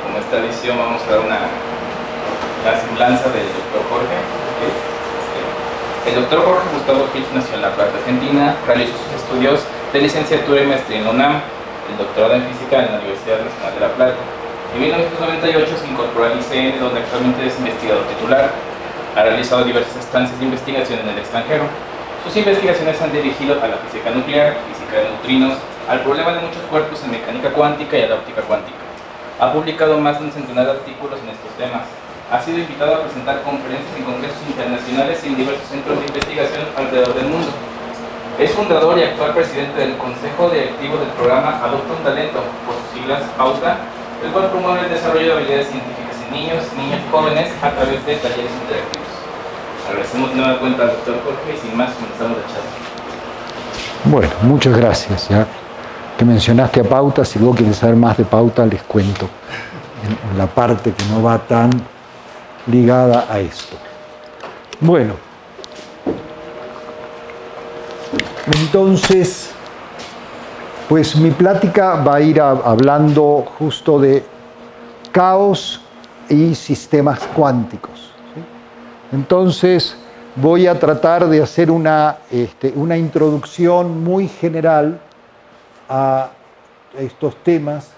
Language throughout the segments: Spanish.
como es tradición, vamos a dar una semblanza del doctor Jorge. El doctor Jorge Gustavo Gil nació en La Plata, Argentina, realizó sus estudios de licenciatura y maestría en la UNAM, el doctorado en física en la Universidad Nacional de La Plata. En 1998 se incorporó al ICN, donde actualmente es investigador titular. Ha realizado diversas estancias de investigación en el extranjero. Sus investigaciones han dirigido a la física nuclear, física de neutrinos, al problema de muchos cuerpos en mecánica cuántica y a la óptica cuántica. Ha publicado más de un centenar de artículos en estos temas. Ha sido invitado a presentar conferencias en congresos internacionales y en diversos centros de investigación alrededor del mundo. Es fundador y actual presidente del Consejo Directivo del programa Adopta un Talento, por sus siglas AUTA, el cual promueve el desarrollo de habilidades científicas en niños, niñas jóvenes a través de talleres interactivos. Agradecemos de nueva cuenta al doctor Jorge y sin más comenzamos la charla. Bueno, muchas gracias. Ya que mencionaste a Pauta, si vos quieres saber más de Pauta, les cuento en la parte que no va tan ligada a esto. Bueno, entonces, pues mi plática va a ir hablando justo de caos y sistemas cuánticos, ¿sí? Entonces, voy a tratar de hacer una introducción muy general a estos temas.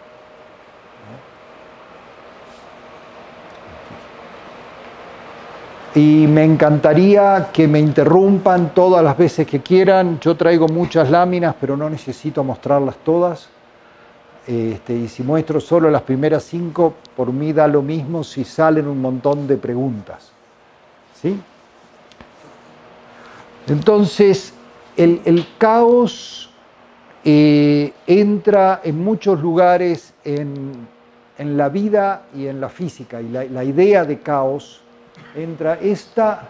Y me encantaría que me interrumpan todas las veces que quieran. Yo traigo muchas láminas, pero no necesito mostrarlas todas. Y si muestro solo las primeras 5, por mí da lo mismo si salen un montón de preguntas. ¿Sí? Entonces, el caos entra en muchos lugares en la vida y en la física. Y la idea de caos entra esta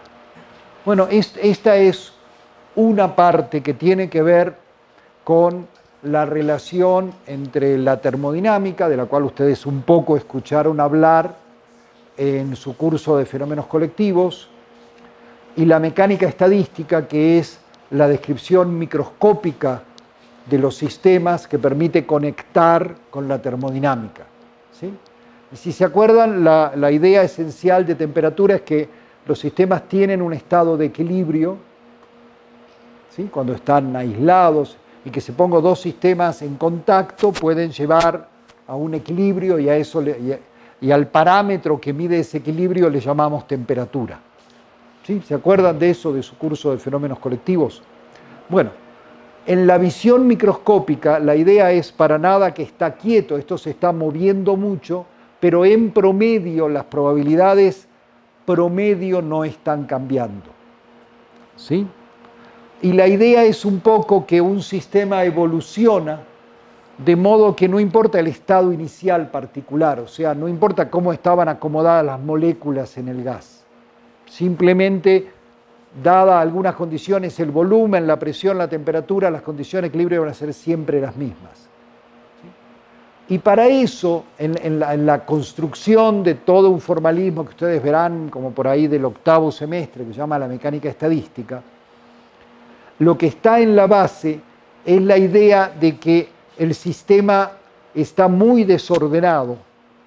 es una parte que tiene que ver con la relación entre la termodinámica, de la cual ustedes un poco escucharon hablar en su curso de fenómenos colectivos, y la mecánica estadística, que es la descripción microscópica de los sistemas que permite conectar con la termodinámica, ¿sí? Y si se acuerdan, la idea esencial de temperatura es que los sistemas tienen un estado de equilibrio, ¿sí? Cuando están aislados, y que se pongan dos sistemas en contacto pueden llevar a un equilibrio, y a eso y al parámetro que mide ese equilibrio le llamamos temperatura. ¿Sí? ¿Se acuerdan de eso, de su curso de fenómenos colectivos? Bueno, en la visión microscópica la idea es para nada que está quieto, esto se está moviendo mucho, pero en promedio las probabilidades promedio no están cambiando, ¿sí? Y la idea es un poco que un sistema evoluciona de modo que no importa el estado inicial particular, o sea, no importa cómo estaban acomodadas las moléculas en el gas, simplemente, dadas algunas condiciones, el volumen, la presión, la temperatura, las condiciones de equilibrio van a ser siempre las mismas. Y para eso, en la construcción de todo un formalismo que ustedes verán como por ahí del 8º semestre, que se llama la mecánica estadística, lo que está en la base es la idea de que el sistema está muy desordenado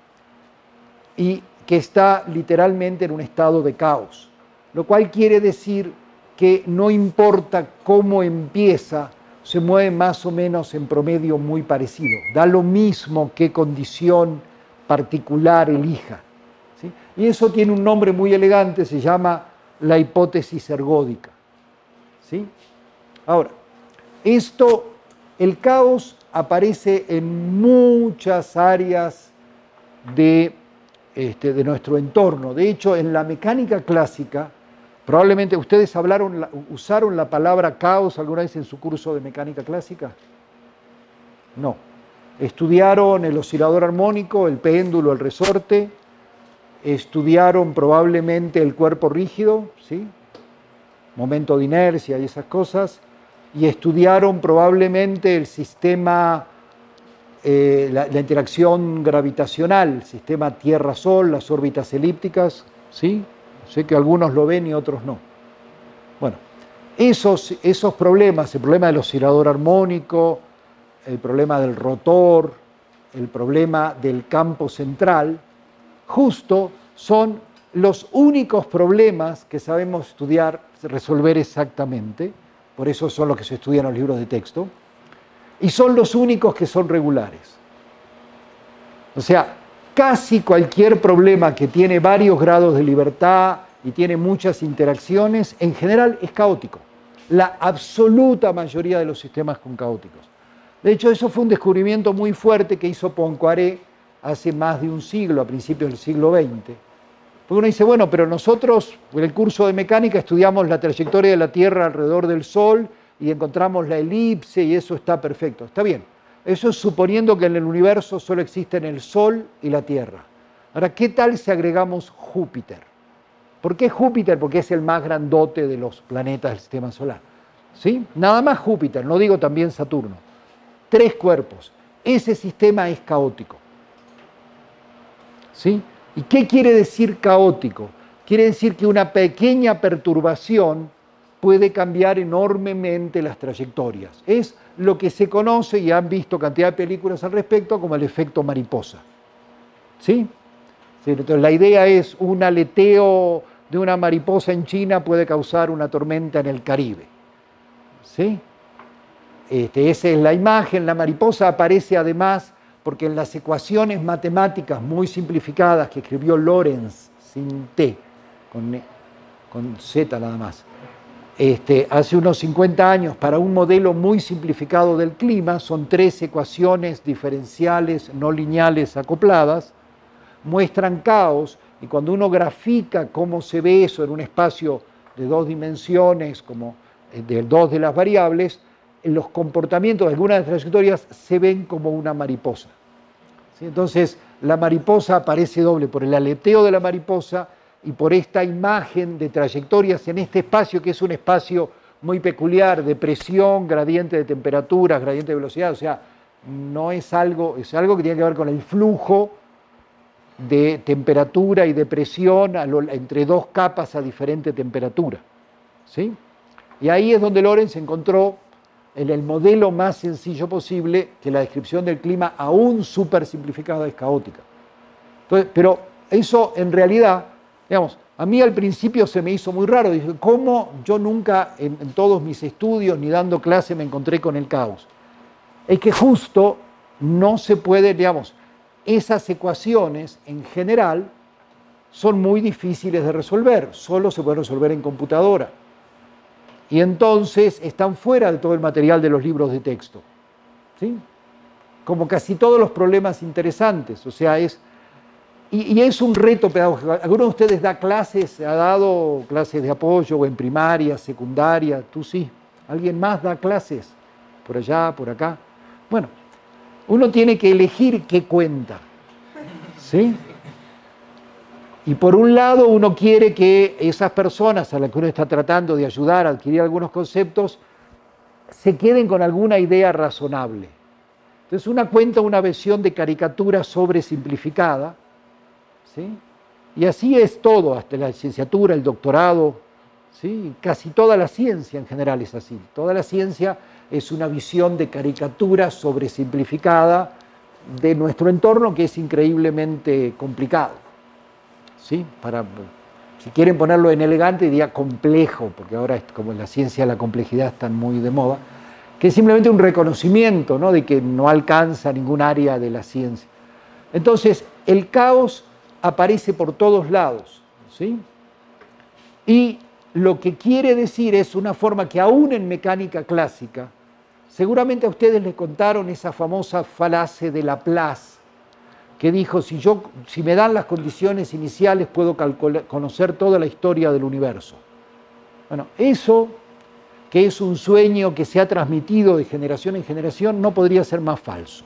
y que está literalmente en un estado de caos, lo cual quiere decir que no importa cómo empieza, se mueve más o menos en promedio muy parecido. Da lo mismo qué condición particular elija, ¿sí? Y eso tiene un nombre muy elegante, se llama la hipótesis ergódica, ¿sí? Ahora, el caos aparece en muchas áreas de nuestro entorno. De hecho, en la mecánica clásica, probablemente ustedes usaron la palabra caos alguna vez en su curso de mecánica clásica. No. Estudiaron el oscilador armónico, el péndulo, el resorte. Estudiaron probablemente el cuerpo rígido, ¿sí? Momento de inercia y esas cosas. Y estudiaron probablemente el sistema, la interacción gravitacional, el sistema Tierra-Sol, las órbitas elípticas, ¿sí? Sé que algunos lo ven y otros no. Bueno, esos problemas, el problema del oscilador armónico, el problema del rotor, el problema del campo central, justo son los únicos problemas que sabemos estudiar, resolver exactamente, por eso son los que se estudian en los libros de texto, y son los únicos que son regulares. O sea, casi cualquier problema que tiene varios grados de libertad y tiene muchas interacciones, en general es caótico. La absoluta mayoría de los sistemas son caóticos. De hecho, eso fue un descubrimiento muy fuerte que hizo Poincaré hace más de un siglo, a principios del siglo XX. Porque uno dice, bueno, pero nosotros en el curso de mecánica estudiamos la trayectoria de la Tierra alrededor del Sol y encontramos la elipse y eso está perfecto. Está bien. Eso es suponiendo que en el universo solo existen el Sol y la Tierra. Ahora, ¿qué tal si agregamos Júpiter? ¿Por qué Júpiter? Porque es el más grandote de los planetas del sistema solar. ¿Sí? Nada más Júpiter, no digo también Saturno. 3 cuerpos. Ese sistema es caótico. ¿Sí? ¿Y qué quiere decir caótico? Quiere decir que una pequeña perturbación puede cambiar enormemente las trayectorias. Es lo que se conoce, y han visto cantidad de películas al respecto, como el efecto mariposa. ¿Sí? Entonces, la idea es un aleteo de una mariposa en China puede causar una tormenta en el Caribe. ¿Sí? Esa es la imagen. La mariposa aparece además porque en las ecuaciones matemáticas muy simplificadas que escribió Lorentz, sin T, con Z nada más, hace unos 50 años, para un modelo muy simplificado del clima, son 3 ecuaciones diferenciales no lineales acopladas, muestran caos, y cuando uno grafica cómo se ve eso en un espacio de 2 dimensiones, como de 2 de las variables, los comportamientos de algunas de las trayectorias se ven como una mariposa. ¿Sí? Entonces, la mariposa aparece doble por el aleteo de la mariposa y por esta imagen de trayectorias en este espacio, que es un espacio muy peculiar, de presión, gradiente de temperaturas, gradiente de velocidad, o sea, no es algo, es algo que tiene que ver con el flujo de temperatura y de presión entre 2 capas a diferente temperatura. ¿Sí? Y ahí es donde Lorentz encontró en el modelo más sencillo posible que la descripción del clima, aún súper simplificada, es caótica. Entonces, pero eso en realidad, digamos, a mí al principio se me hizo muy raro. Dije, ¿cómo yo nunca en todos mis estudios ni dando clase me encontré con el caos? Es que justo no se puede, digamos, esas ecuaciones en general son muy difíciles de resolver, solo se pueden resolver en computadora. Y entonces están fuera de todo el material de los libros de texto. ¿Sí? Como casi todos los problemas interesantes, o sea, y es un reto pedagógico. ¿Alguno de ustedes da clases, ha dado clases de apoyo o en primaria, secundaria? Tú sí. ¿Alguien más da clases? Por allá, por acá. Bueno, uno tiene que elegir qué cuenta. ¿Sí? Y por un lado uno quiere que esas personas a las que uno está tratando de ayudar a adquirir algunos conceptos se queden con alguna idea razonable. Entonces una cuenta una versión de caricatura sobresimplificada, ¿sí? Y así es todo, hasta la licenciatura, el doctorado, ¿sí? Casi toda la ciencia en general es así. Toda la ciencia es una visión de caricatura sobresimplificada de nuestro entorno que es increíblemente complicado. ¿Sí? Si quieren ponerlo en elegante, diría complejo, porque ahora como la ciencia la complejidad están muy de moda, que es simplemente un reconocimiento, ¿no? De que no alcanza ningún área de la ciencia. Entonces, el caos aparece por todos lados, ¿sí? Y lo que quiere decir es una forma que aún en mecánica clásica, seguramente a ustedes les contaron esa famosa falacia de Laplace, que dijo, si me dan las condiciones iniciales puedo conocer toda la historia del universo. Bueno, eso, que es un sueño que se ha transmitido de generación en generación, no podría ser más falso.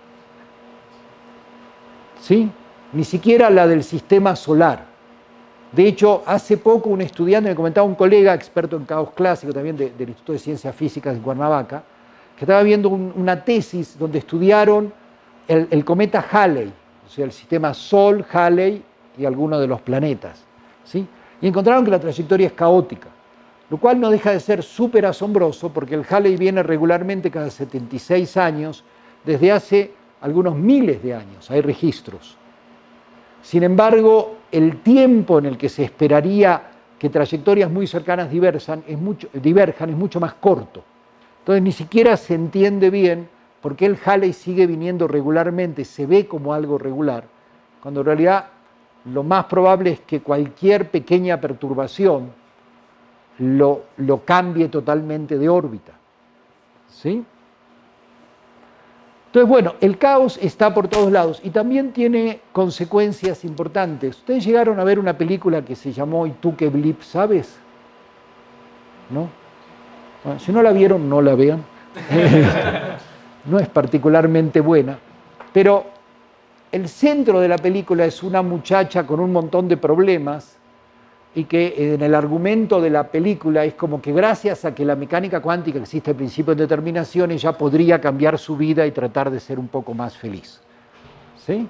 ¿Sí? Ni siquiera la del sistema solar. De hecho, hace poco un estudiante me comentaba, un colega experto en caos clásico, también del Instituto de Ciencias Físicas de Cuernavaca, que estaba viendo una tesis donde estudiaron el cometa Halley, o sea, el sistema Sol, Halley y algunos de los planetas, ¿sí? Y encontraron que la trayectoria es caótica, lo cual no deja de ser súper asombroso porque el Halley viene regularmente cada 76 años desde hace algunos miles de años, hay registros. Sin embargo, el tiempo en el que se esperaría que trayectorias muy cercanas diverjan es mucho más corto. Entonces ni siquiera se entiende bien por qué el Halley sigue viniendo regularmente, se ve como algo regular, cuando en realidad lo más probable es que cualquier pequeña perturbación lo cambie totalmente de órbita. ¿Sí? Entonces, bueno, el caos está por todos lados y también tiene consecuencias importantes. Ustedes llegaron a ver una película que se llamó ¿Y tú qué blip sabes? ¿No? Bueno, si no la vieron, no la vean. No es particularmente buena, pero el centro de la película es una muchacha con un montón de problemas y que en el argumento de la película es como que gracias a que la mecánica cuántica existe el principio de determinación, ella podría cambiar su vida y tratar de ser un poco más feliz. ¿Sí?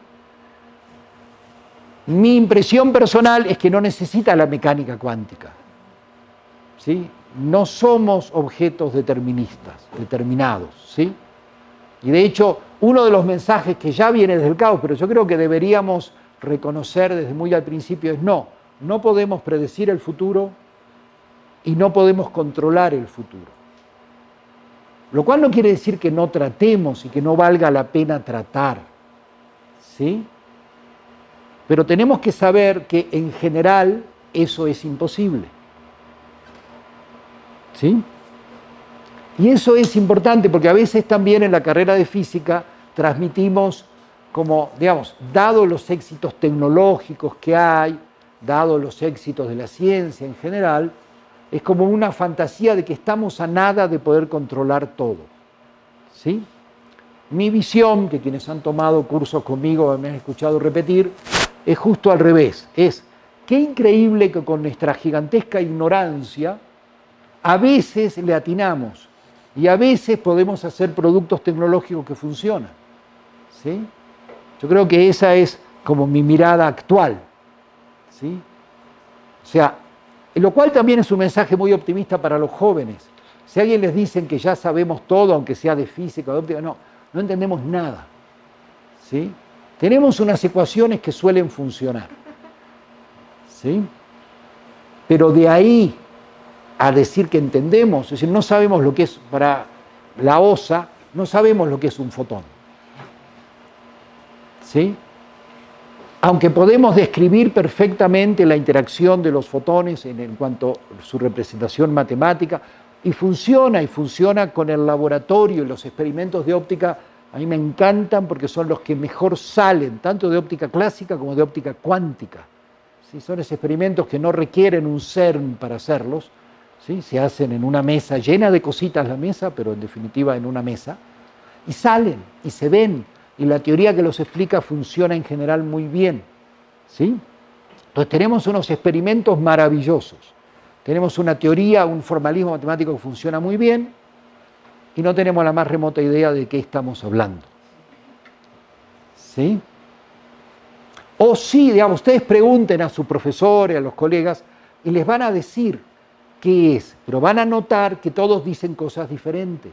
Mi impresión personal es que no necesita la mecánica cuántica. ¿Sí? No somos objetos determinados. ¿Sí? Y de hecho, uno de los mensajes que ya viene desde el caos, pero yo creo que deberíamos reconocer desde muy al principio es no podemos predecir el futuro y no podemos controlar el futuro. Lo cual no quiere decir que no tratemos y que no valga la pena tratar. ¿Sí? Pero tenemos que saber que en general eso es imposible. ¿Sí? Y eso es importante porque a veces también en la carrera de física transmitimos como, digamos, dado los éxitos tecnológicos que hay, dado los éxitos de la ciencia en general, es como una fantasía de que estamos a nada de poder controlar todo. ¿Sí? Mi visión, que quienes han tomado cursos conmigo me han escuchado repetir, es justo al revés. Es, qué increíble que con nuestra gigantesca ignorancia a veces le atinamos y a veces podemos hacer productos tecnológicos que funcionan. ¿Sí? Yo creo que esa es como mi mirada actual. ¿Sí? O sea, lo cual también es un mensaje muy optimista para los jóvenes. Si a alguien les dicen que ya sabemos todo, aunque sea de física o de óptica, no entendemos nada. ¿Sí? Tenemos unas ecuaciones que suelen funcionar. ¿Sí? Pero de ahí a decir que entendemos, es decir, no sabemos lo que es para la OSA, no sabemos lo que es un fotón. ¿Sí? Aunque podemos describir perfectamente la interacción de los fotones en cuanto a su representación matemática, y funciona con el laboratorio y los experimentos de óptica, a mí me encantan porque son los que mejor salen, tanto de óptica clásica como de óptica cuántica. ¿Sí? Son esos experimentos que no requieren un CERN para hacerlos, ¿sí? Se hacen en una mesa, llena de cositas la mesa, pero en definitiva en una mesa, y salen, y se ven, y la teoría que los explica funciona en general muy bien. ¿Sí? Entonces tenemos unos experimentos maravillosos. Tenemos una teoría, un formalismo matemático que funciona muy bien y no tenemos la más remota idea de qué estamos hablando. ¿Sí? O sí, digamos, ustedes pregunten a sus profesores, a los colegas, y les van a decir qué es, pero van a notar que todos dicen cosas diferentes.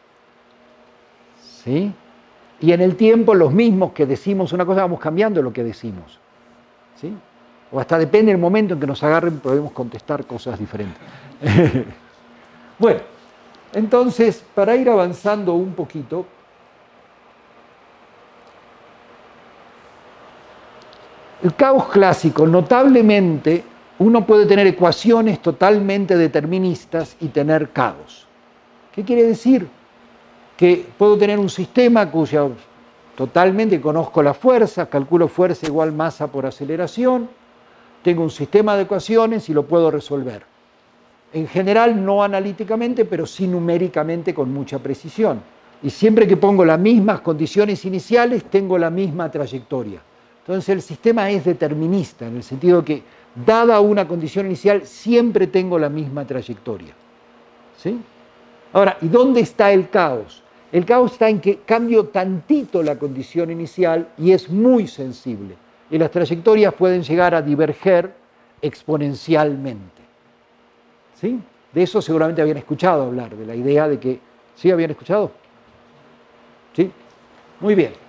¿Sí? Y en el tiempo los mismos que decimos una cosa vamos cambiando lo que decimos. ¿Sí? O hasta depende del momento en que nos agarren podemos contestar cosas diferentes. Bueno, entonces para ir avanzando un poquito, el caos clásico, notablemente, uno puede tener ecuaciones totalmente deterministas y tener caos. ¿Qué quiere decir? Que puedo tener un sistema cuya totalmente conozco la fuerza, calculo fuerza igual masa por aceleración, tengo un sistema de ecuaciones y lo puedo resolver. En general no analíticamente, pero sí numéricamente con mucha precisión. Y siempre que pongo las mismas condiciones iniciales, tengo la misma trayectoria. Entonces el sistema es determinista, en el sentido que, dada una condición inicial, siempre tengo la misma trayectoria. ¿Sí? Ahora, ¿y dónde está el caos? El caos está en que cambio tantito la condición inicial y es muy sensible. Y las trayectorias pueden llegar a diverger exponencialmente. ¿Sí? De eso seguramente habían escuchado hablar, de la idea de que... ¿Sí habían escuchado? ¿Sí? Muy bien.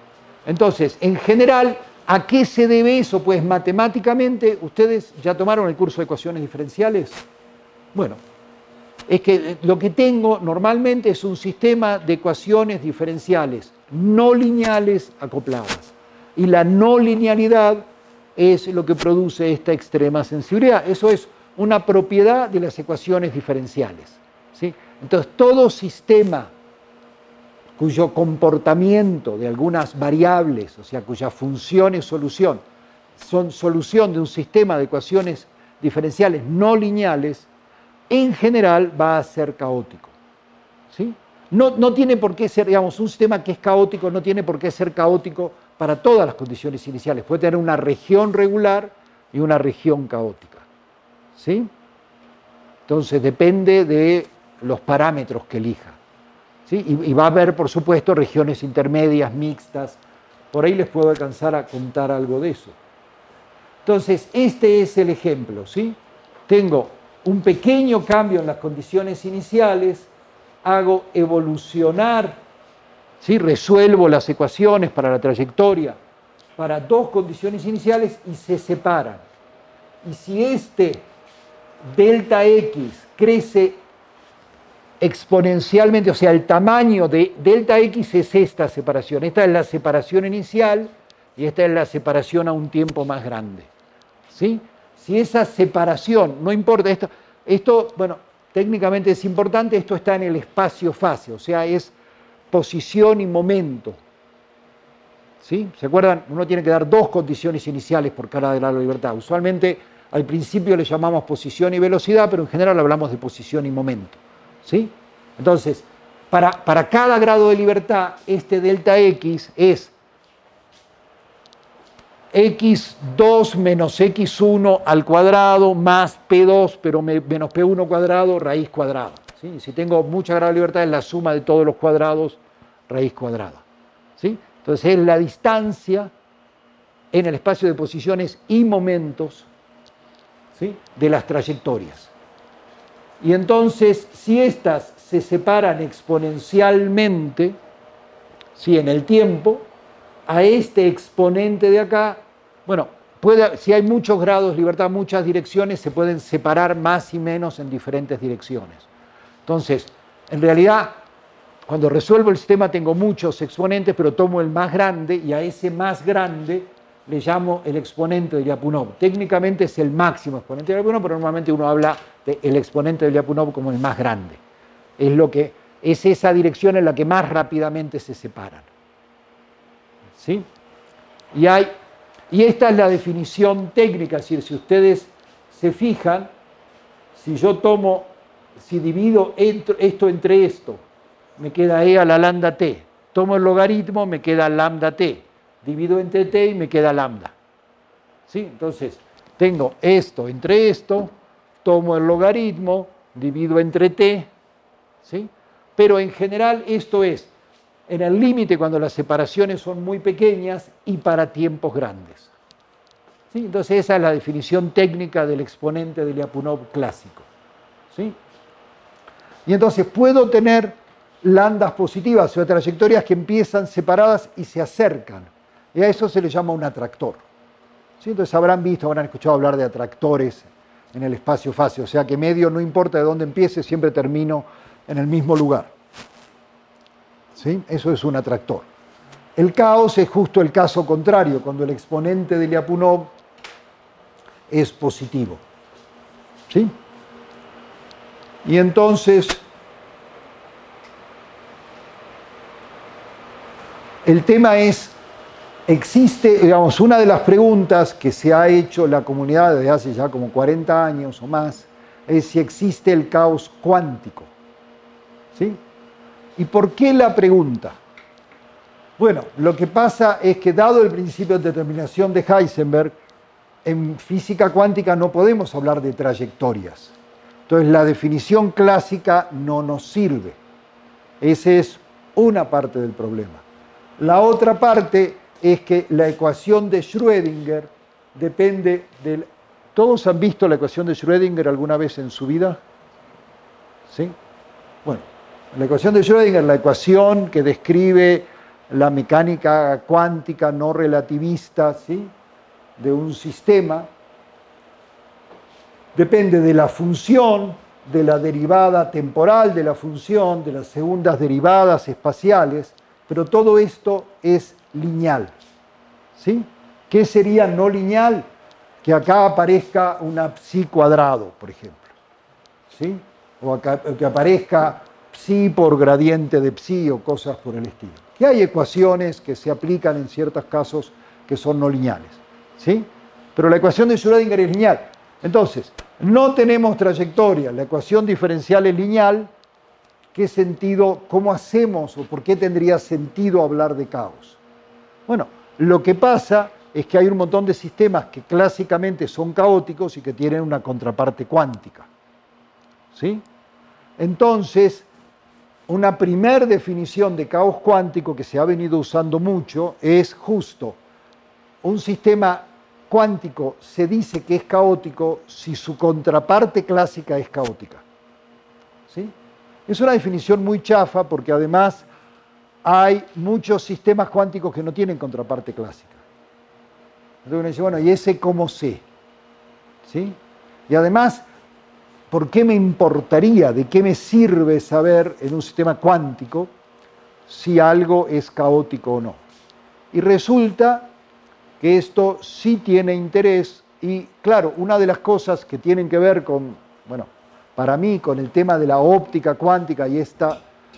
Entonces, en general, ¿a qué se debe eso? Pues matemáticamente, ¿ustedes ya tomaron el curso de ecuaciones diferenciales? Bueno, es que lo que tengo normalmente es un sistema de ecuaciones diferenciales no lineales acopladas. Y la no linealidad es lo que produce esta extrema sensibilidad. Eso es una propiedad de las ecuaciones diferenciales, ¿sí? Entonces, todo sistema cuyo comportamiento de algunas variables, o sea, cuya función es solución, son solución de un sistema de ecuaciones diferenciales no lineales, en general va a ser caótico, ¿sí? No tiene por qué ser, digamos, un sistema que es caótico no tiene por qué ser caótico para todas las condiciones iniciales. Puede tener una región regular y una región caótica, ¿sí? Entonces depende de los parámetros que elija, ¿sí? Y va a haber, por supuesto, regiones intermedias, mixtas. Por ahí les puedo alcanzar a contar algo de eso. Entonces, este es el ejemplo, ¿sí? Tengo un pequeño cambio en las condiciones iniciales, hago evolucionar, ¿sí? Resuelvo las ecuaciones para la trayectoria para dos condiciones iniciales y se separan. Y si este delta X crece exponencialmente, o sea, el tamaño de delta X es esta separación. Esta es la separación inicial y esta es la separación a un tiempo más grande, ¿sí? Si esa separación, no importa, esto, bueno, técnicamente es importante, esto está en el espacio-fase, o sea, es posición y momento, ¿sí? ¿Se acuerdan? Uno tiene que dar dos condiciones iniciales por cada grado de libertad. Usualmente al principio le llamamos posición y velocidad, pero en general hablamos de posición y momento, ¿sí? Entonces, para cada grado de libertad, este delta X es x2 menos x1 al cuadrado más p2, pero menos p1 cuadrado, raíz cuadrada, ¿sí? Si tengo mucha grado de libertad, es la suma de todos los cuadrados, raíz cuadrada, ¿sí? Entonces es la distancia en el espacio de posiciones y momentos, ¿sí? De las trayectorias. Y entonces, si estas se separan exponencialmente, ¿sí? En el tiempo, a este exponente de acá, bueno, si hay muchos grados de libertad, muchas direcciones, se pueden separar más y menos en diferentes direcciones. Entonces, en realidad, cuando resuelvo el sistema tengo muchos exponentes, pero tomo el más grande y a ese más grande le llamo el exponente de Lyapunov. Técnicamente es el máximo exponente de Lyapunov, pero normalmente uno habla del exponente de Lyapunov como el más grande. Es esa dirección en la que más rápidamente se separan, ¿sí? Y esta es la definición técnica, es decir, si ustedes se fijan, si divido esto entre esto, me queda e a la lambda t, tomo el logaritmo, me queda lambda t, divido entre t y me queda lambda, ¿sí? Entonces, tengo esto entre esto, tomo el logaritmo, divido entre t, ¿sí? Pero en general esto es en el límite cuando las separaciones son muy pequeñas y para tiempos grandes, ¿sí? Entonces esa es la definición técnica del exponente de Lyapunov clásico, ¿sí? Y entonces puedo tener lambdas positivas, o sea, trayectorias que empiezan separadas y se acercan, y a eso se le llama un atractor, ¿sí? Entonces habrán escuchado hablar de atractores en el espacio-fase, o sea que medio no importa de dónde empiece, siempre termino en el mismo lugar, ¿sí? Eso es un atractor. El caos es justo el caso contrario, cuando el exponente de Lyapunov es positivo, ¿sí? Y entonces, el tema es, existe, digamos, una de las preguntas que se ha hecho la comunidad desde hace ya como 40 años o más, es si existe el caos cuántico, ¿sí? ¿Y por qué la pregunta? Bueno, lo que pasa es que dado el principio de determinación de Heisenberg, en física cuántica no podemos hablar de trayectorias. Entonces la definición clásica no nos sirve. Esa es una parte del problema. La otra parte es que la ecuación de Schrödinger depende del... ¿Todos han visto la ecuación de Schrödinger alguna vez en su vida? ¿Sí? Bueno, la ecuación de Schrödinger, la ecuación que describe la mecánica cuántica no relativista, ¿sí?, de un sistema, depende de la función, de la derivada temporal de la función, de las segundas derivadas espaciales, pero todo esto es lineal. ¿Sí? ¿Qué sería no lineal? Que acá aparezca una psi cuadrado, por ejemplo. ¿Sí? O que aparezca psi por gradiente de psi o cosas por el estilo. Que hay ecuaciones que se aplican en ciertos casos que son no lineales. ¿Sí? Pero la ecuación de Schrödinger es lineal. Entonces, no tenemos trayectoria, la ecuación diferencial es lineal. ¿Qué sentido, cómo hacemos o por qué tendría sentido hablar de caos? Bueno, lo que pasa es que hay un montón de sistemas que clásicamente son caóticos y que tienen una contraparte cuántica. ¿Sí? Entonces, una primer definición de caos cuántico que se ha venido usando mucho es justo un sistema cuántico se dice que es caótico si su contraparte clásica es caótica. ¿Sí? Es una definición muy chafa porque además hay muchos sistemas cuánticos que no tienen contraparte clásica. Entonces uno dice, bueno, ¿y ese cómo sé? ¿Sí? Y además, ¿por qué me importaría, de qué me sirve saber en un sistema cuántico si algo es caótico o no? Y resulta que esto sí tiene interés y, claro, una de las cosas que tienen que ver con, bueno, para mí, con el tema de la óptica cuántica y esta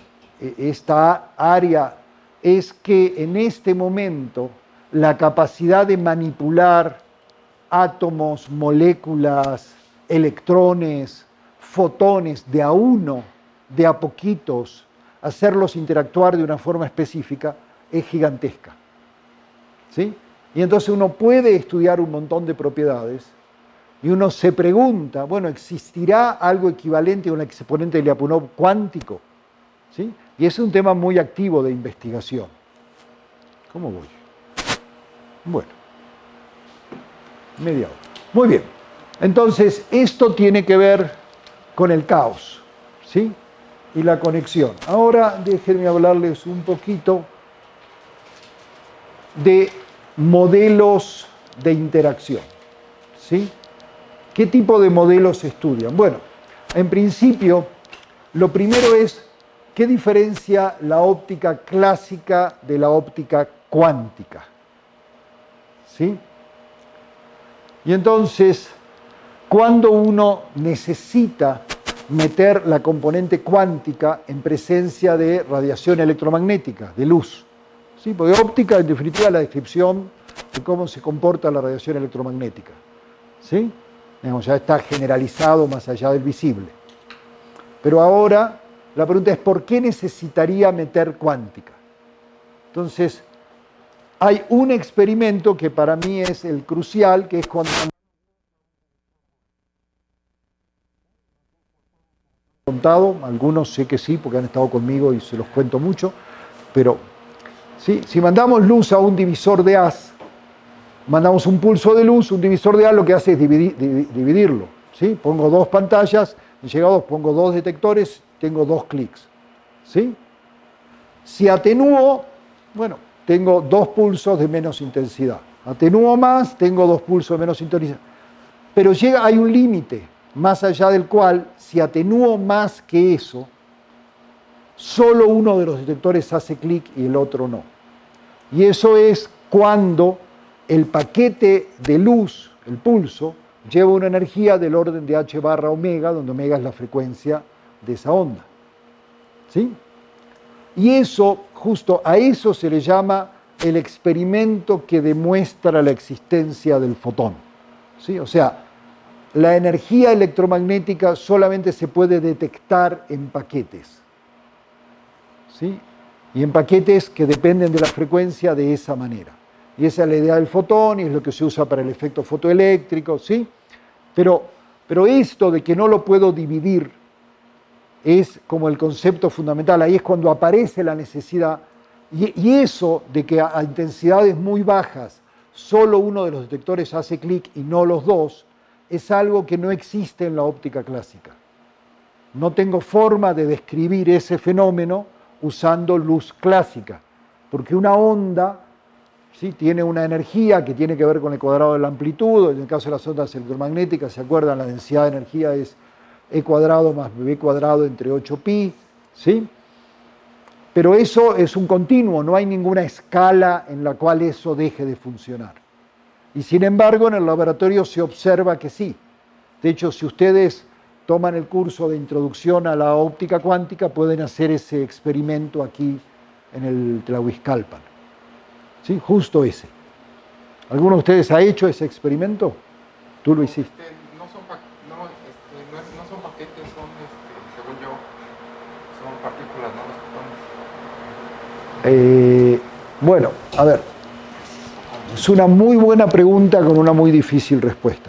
área, es que en este momento la capacidad de manipular átomos, moléculas, electrones, fotones de a uno, de a poquitos, hacerlos interactuar de una forma específica, es gigantesca. ¿Sí? Y entonces uno puede estudiar un montón de propiedades y uno se pregunta, bueno, ¿existirá algo equivalente a un exponente de Lyapunov cuántico? ¿Sí? Y ese es un tema muy activo de investigación. ¿Cómo voy? Bueno, media hora. Muy bien. Entonces, esto tiene que ver con el caos, ¿sí? Y la conexión. Ahora déjenme hablarles un poquito de modelos de interacción, ¿sí? ¿Qué tipo de modelos se estudian? Bueno, en principio, lo primero es qué diferencia la óptica clásica de la óptica cuántica, ¿sí? Y entonces, cuando uno necesita meter la componente cuántica en presencia de radiación electromagnética, de luz, ¿sí? Porque óptica, en definitiva, es la descripción de cómo se comporta la radiación electromagnética, ¿sí? Digamos, ya está generalizado más allá del visible. Pero ahora la pregunta es, ¿por qué necesitaría meter cuántica? Entonces, hay un experimento que para mí es el crucial, que es cuando contado, algunos sé que sí, porque han estado conmigo y se los cuento mucho, pero ¿sí? Si mandamos luz a un divisor de haz, mandamos un pulso de luz, un divisor de haz lo que hace es dividirlo, ¿sí? Pongo dos pantallas, en llegado 2 pongo dos detectores, tengo 2 clics, ¿sí? Si atenúo, bueno, tengo 2 pulsos de menos intensidad. Atenúo más, tengo 2 pulsos de menos intensidad. Pero hay un límite, más allá del cual, si atenúo más que eso, solo uno de los detectores hace clic y el otro no. Y eso es cuando el paquete de luz, el pulso, lleva una energía del orden de h barra omega, donde omega es la frecuencia de esa onda. ¿Sí? Y eso, justo a eso se le llama el experimento que demuestra la existencia del fotón. ¿Sí? O sea, la energía electromagnética solamente se puede detectar en paquetes. ¿Sí? Y en paquetes que dependen de la frecuencia de esa manera. Y esa es la idea del fotón y es lo que se usa para el efecto fotoeléctrico, ¿sí? Pero esto de que no lo puedo dividir es como el concepto fundamental. Ahí es cuando aparece la necesidad. Y eso de que a intensidades muy bajas solo uno de los detectores hace clic y no los dos, es algo que no existe en la óptica clásica. No tengo forma de describir ese fenómeno usando luz clásica. porque una onda, ¿sí?, tiene una energía que tiene que ver con el cuadrado de la amplitud. En el caso de las ondas electromagnéticas, ¿se acuerdan? La densidad de energía es E cuadrado más B cuadrado entre 8pi, ¿sí? Pero eso es un continuo, no hay ninguna escala en la cual eso deje de funcionar. Y sin embargo, en el laboratorio se observa que sí. De hecho, si ustedes toman el curso de introducción a la óptica cuántica, pueden hacer ese experimento aquí en el Tlahuizcalpan. ¿Sí? Justo ese. ¿Alguno de ustedes ha hecho ese experimento? ¿Tú lo hiciste? No son paquetes, son, según yo, son partículas, no los fotones. Bueno, a ver. Es una muy buena pregunta con una muy difícil respuesta.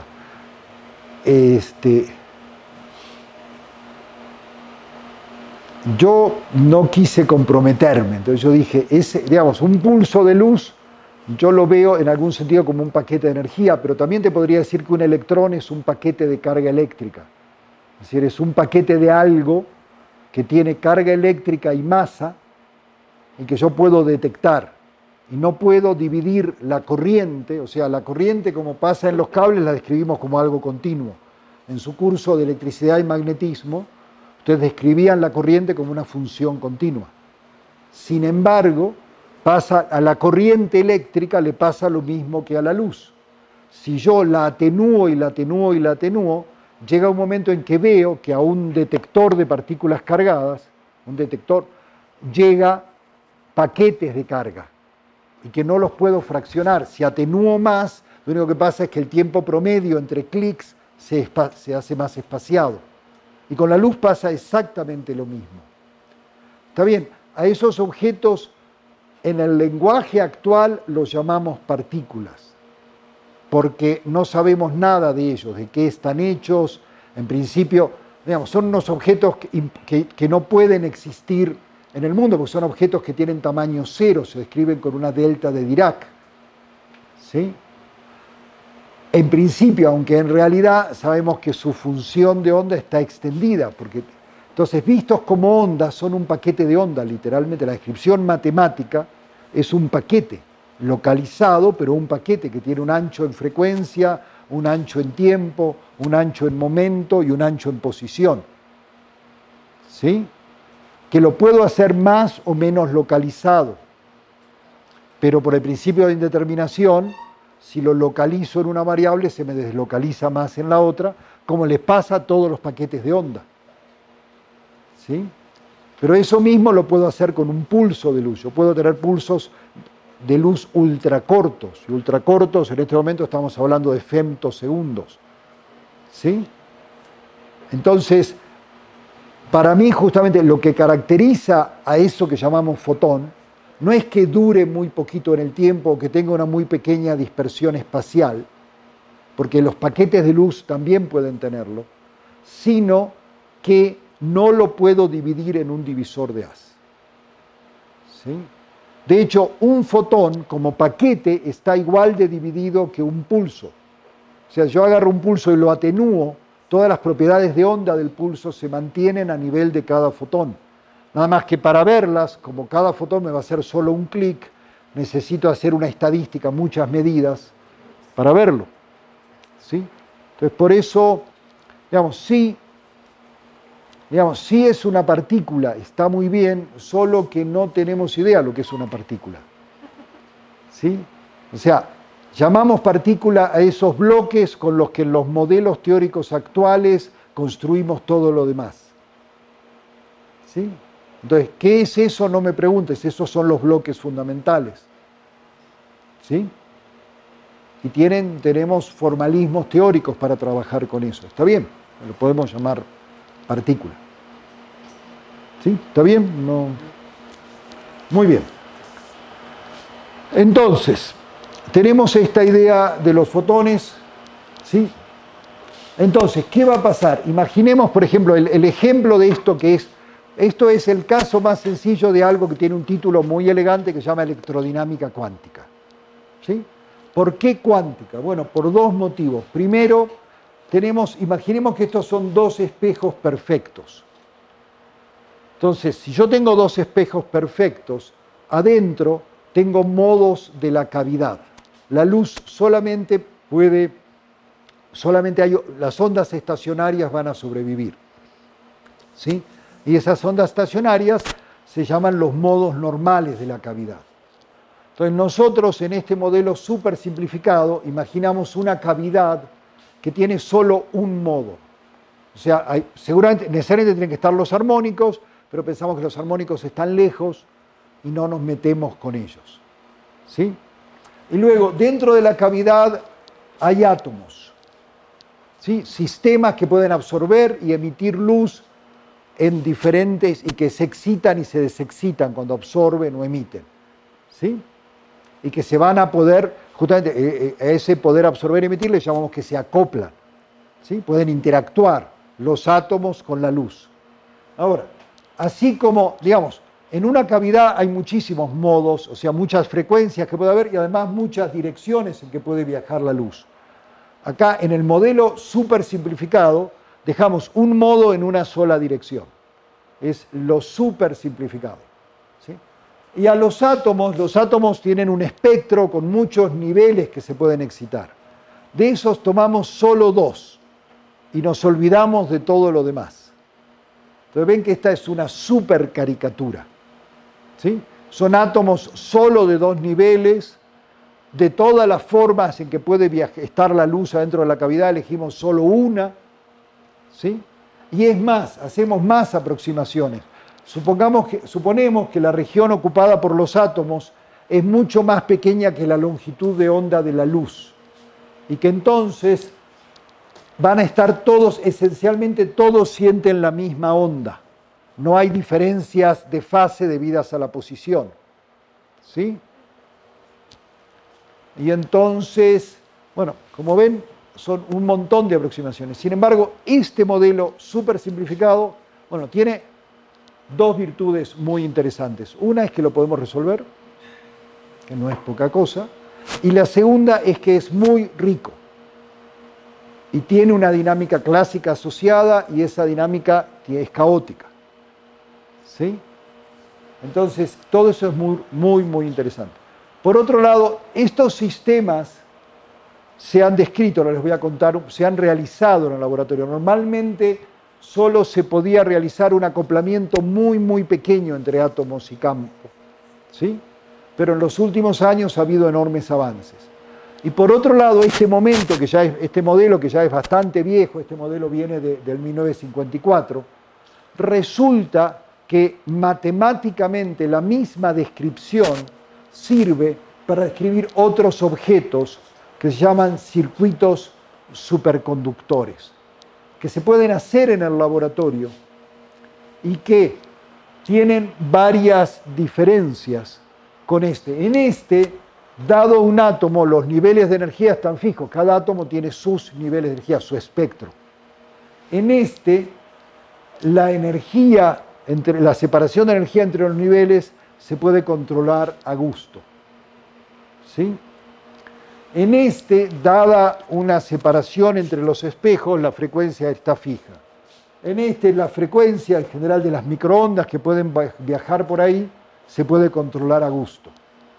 Yo no quise comprometerme, entonces yo dije, digamos, un pulso de luz, yo lo veo en algún sentido como un paquete de energía, pero también te podría decir que un electrón es un paquete de carga eléctrica. Es decir, es un paquete de algo que tiene carga eléctrica y masa y que yo puedo detectar. Y no puedo dividir la corriente, o sea, la corriente como pasa en los cables la describimos como algo continuo. En su curso de electricidad y magnetismo, ustedes describían la corriente como una función continua. Sin embargo, a la corriente eléctrica le pasa lo mismo que a la luz. Si yo la atenúo y la atenúo y la atenúo, llega un momento en que veo que a un detector de partículas cargadas, llega paquetes de carga y que no los puedo fraccionar. Si atenúo más, lo único que pasa es que el tiempo promedio entre clics se hace más espaciado. Y con la luz pasa exactamente lo mismo. Está bien, a esos objetos en el lenguaje actual los llamamos partículas, porque no sabemos nada de ellos, de qué están hechos. En principio, digamos, son unos objetos que no pueden existir en el mundo, porque son objetos que tienen tamaño cero, se describen con una delta de Dirac. ¿Sí? En principio, aunque en realidad sabemos que su función de onda está extendida, porque entonces vistos como ondas son un paquete de onda, literalmente la descripción matemática es un paquete localizado, pero un paquete que tiene un ancho en frecuencia, un ancho en tiempo, un ancho en momento y un ancho en posición. ¿Sí? Que lo puedo hacer más o menos localizado, pero por el principio de indeterminación, si lo localizo en una variable, se me deslocaliza más en la otra, como les pasa a todos los paquetes de onda. ¿Sí? Pero eso mismo lo puedo hacer con un pulso de luz. Yo puedo tener pulsos de luz ultracortos. Y ultracortos, en este momento estamos hablando de femtosegundos. ¿Sí? Entonces, para mí justamente lo que caracteriza a eso que llamamos fotón no es que dure muy poquito en el tiempo o que tenga una muy pequeña dispersión espacial, porque los paquetes de luz también pueden tenerlo, sino que no lo puedo dividir en un divisor de haz. ¿Sí? De hecho, un fotón como paquete está igual de dividido que un pulso. O sea, yo agarro un pulso y lo atenúo, todas las propiedades de onda del pulso se mantienen a nivel de cada fotón. Nada más que para verlas, como cada fotón me va a hacer solo un clic, necesito hacer una estadística, muchas medidas, para verlo. ¿Sí? Entonces, por eso, digamos, sí es una partícula, está muy bien, solo que no tenemos idea lo que es una partícula. ¿Sí? O sea, llamamos partícula a esos bloques con los que en los modelos teóricos actuales construimos todo lo demás. ¿Sí? Entonces, ¿qué es eso? No me preguntes, esos son los bloques fundamentales. ¿Sí? Y tenemos formalismos teóricos para trabajar con eso. ¿Está bien? Lo podemos llamar partícula. ¿Sí? ¿Está bien? No. Muy bien. Entonces, tenemos esta idea de los fotones. ¿Sí? Entonces, ¿qué va a pasar? Imaginemos, por ejemplo, el ejemplo de esto que es. Esto es el caso más sencillo de algo que tiene un título muy elegante que se llama electrodinámica cuántica. ¿Sí? ¿Por qué cuántica? Bueno, por dos motivos. Primero, imaginemos que estos son dos espejos perfectos. Entonces, si yo tengo dos espejos perfectos, adentro tengo modos de la cavidad. La luz solamente las ondas estacionarias van a sobrevivir, ¿sí? Y esas ondas estacionarias se llaman los modos normales de la cavidad. Entonces nosotros en este modelo súper simplificado imaginamos una cavidad que tiene solo un modo. O sea, seguramente, necesariamente tienen que estar los armónicos, pero pensamos que los armónicos están lejos y no nos metemos con ellos, ¿sí? Y luego, dentro de la cavidad hay átomos, ¿sí? Sistemas que pueden absorber y emitir luz en diferentes y que se excitan y se desexcitan cuando absorben o emiten, ¿sí? Y que se van a poder, justamente a ese poder absorber y emitir le llamamos que se acoplan, ¿sí? Pueden interactuar los átomos con la luz. Ahora, así como, digamos, en una cavidad hay muchísimos modos, o sea, muchas frecuencias que puede haber y además muchas direcciones en que puede viajar la luz. Acá en el modelo súper simplificado dejamos un modo en una sola dirección. Es lo súper simplificado, ¿sí? Y a los átomos tienen un espectro con muchos niveles que se pueden excitar. De esos tomamos solo 2 y nos olvidamos de todo lo demás. Entonces ven que esta es una súper caricatura, ¿sí? Son átomos solo de 2 niveles, de todas las formas en que puede estar la luz adentro de la cavidad, elegimos solo una, ¿sí? Y es más, hacemos más aproximaciones. Suponemos que la región ocupada por los átomos es mucho más pequeña que la longitud de onda de la luz y que entonces van a estar todos, esencialmente todos sienten la misma onda. No hay diferencias de fase debidas a la posición, ¿sí? Y entonces, bueno, como ven, son un montón de aproximaciones. Sin embargo, este modelo súper simplificado, bueno, tiene 2 virtudes muy interesantes. Una es que lo podemos resolver, que no es poca cosa, y la segunda es que es muy rico y tiene una dinámica clásica asociada y esa dinámica es caótica, ¿sí? Entonces, todo eso es muy interesante. Por otro lado, estos sistemas se han descrito, ahora les voy a contar, se han realizado en el laboratorio. Normalmente solo se podía realizar un acoplamiento muy pequeño entre átomos y campo, ¿sí? Pero en los últimos años ha habido enormes avances. Y por otro lado, este modelo que ya es bastante viejo, este modelo viene del 1954, resulta que matemáticamente la misma descripción sirve para describir otros objetos que se llaman circuitos superconductores, que se pueden hacer en el laboratorio y que tienen varias diferencias con este. En este, dado un átomo, los niveles de energía están fijos, cada átomo tiene sus niveles de energía, su espectro. En este, la separación de energía entre los niveles se puede controlar a gusto, ¿sí? En este, dada una separación entre los espejos, la frecuencia está fija. En este, la frecuencia en general de las microondas que pueden viajar por ahí se puede controlar a gusto.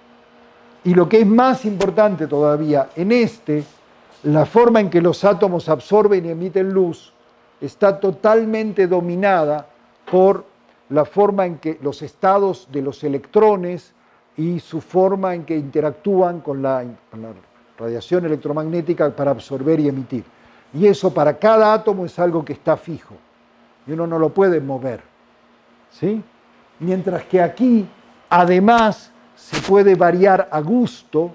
Y lo que es más importante todavía, en este, la forma en que los átomos absorben y emiten luz está totalmente dominada por la forma en que los estados de los electrones y su forma en que interactúan con la radiación electromagnética para absorber y emitir. Y eso para cada átomo es algo que está fijo y uno no lo puede mover, ¿sí? Mientras que aquí, además, se puede variar a gusto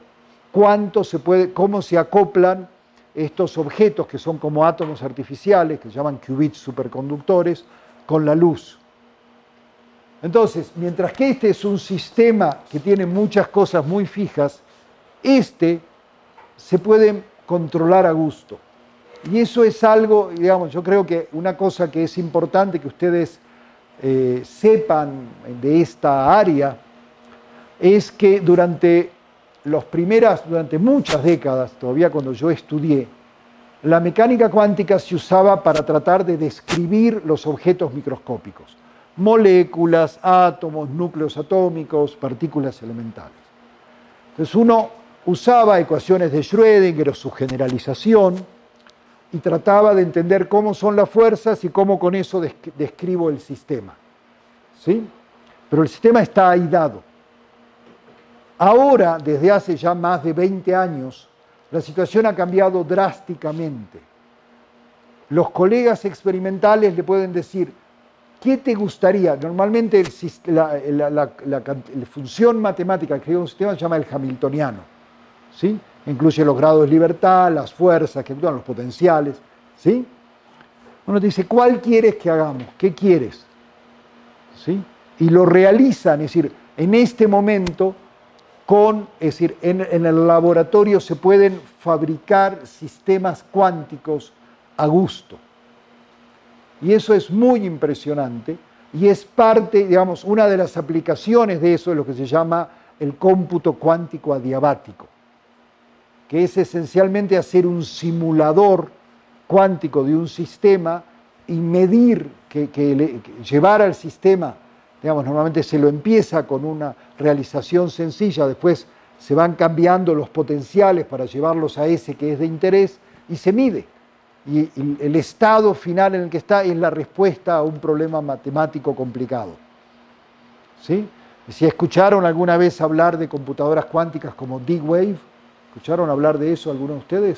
cómo se acoplan estos objetos que son como átomos artificiales, que se llaman qubits superconductores, con la luz. Entonces, mientras que este es un sistema que tiene muchas cosas muy fijas, este se puede controlar a gusto. Y eso es algo, digamos, yo creo que una cosa que es importante que ustedes sepan de esta área es que durante muchas décadas, todavía cuando yo estudié, la mecánica cuántica se usaba para tratar de describir los objetos microscópicos. moléculas, átomos, núcleos atómicos, partículas elementales. Entonces uno usaba ecuaciones de Schrödinger o su generalización y trataba de entender cómo son las fuerzas y cómo con eso describo el sistema. ¿Sí? Pero el sistema está ahí dado. Ahora, desde hace ya más de 20 años, la situación ha cambiado drásticamente. Los colegas experimentales le pueden decir, ¿qué te gustaría? Normalmente la función matemática que crea un sistema se llama el hamiltoniano. ¿Sí? Incluye los grados de libertad, las fuerzas que actúan, los potenciales. ¿Sí? Uno te dice, ¿cuál quieres que hagamos? ¿Qué quieres? ¿Sí? Y lo realizan, es decir, en este momento, en el laboratorio se pueden fabricar sistemas cuánticos a gusto. Y eso es muy impresionante y es parte, digamos, una de las aplicaciones de eso es lo que se llama el cómputo cuántico adiabático, que es esencialmente hacer un simulador cuántico de un sistema y medir, llevar al sistema, digamos, normalmente se lo empieza con una realización sencilla, después se van cambiando los potenciales para llevarlos a ese que es de interés y se mide. Y el estado final en el que está es la respuesta a un problema matemático complicado. ¿Sí? Si escucharon alguna vez hablar de computadoras cuánticas como D-Wave, ¿escucharon hablar de eso algunos de ustedes?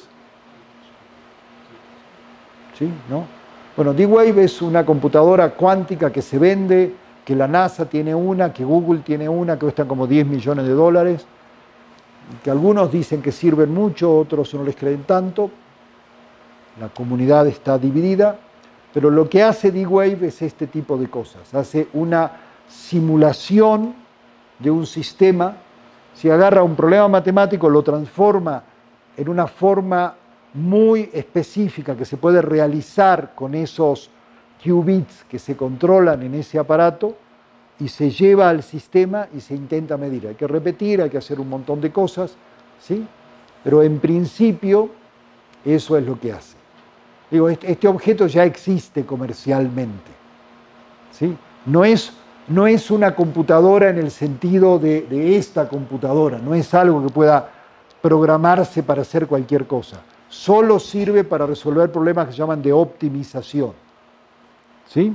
¿Sí? ¿No? Bueno, D-Wave es una computadora cuántica que se vende, que la NASA tiene una, que Google tiene una, que cuestan como 10 millones de dólares, que algunos dicen que sirven mucho, otros no les creen tanto. La comunidad está dividida, pero lo que hace D-Wave es este tipo de cosas. Hace una simulación de un sistema, si agarra un problema matemático, lo transforma en una forma muy específica que se puede realizar con esos qubits que se controlan en ese aparato y se lleva al sistema y se intenta medir. Hay que repetir, hay que hacer un montón de cosas, ¿sí? Pero en principio eso es lo que hace. Digo, este objeto ya existe comercialmente, ¿sí? No es una computadora en el sentido de esta computadora, no es algo que pueda programarse para hacer cualquier cosa. Solo sirve para resolver problemas que se llaman de optimización, ¿sí?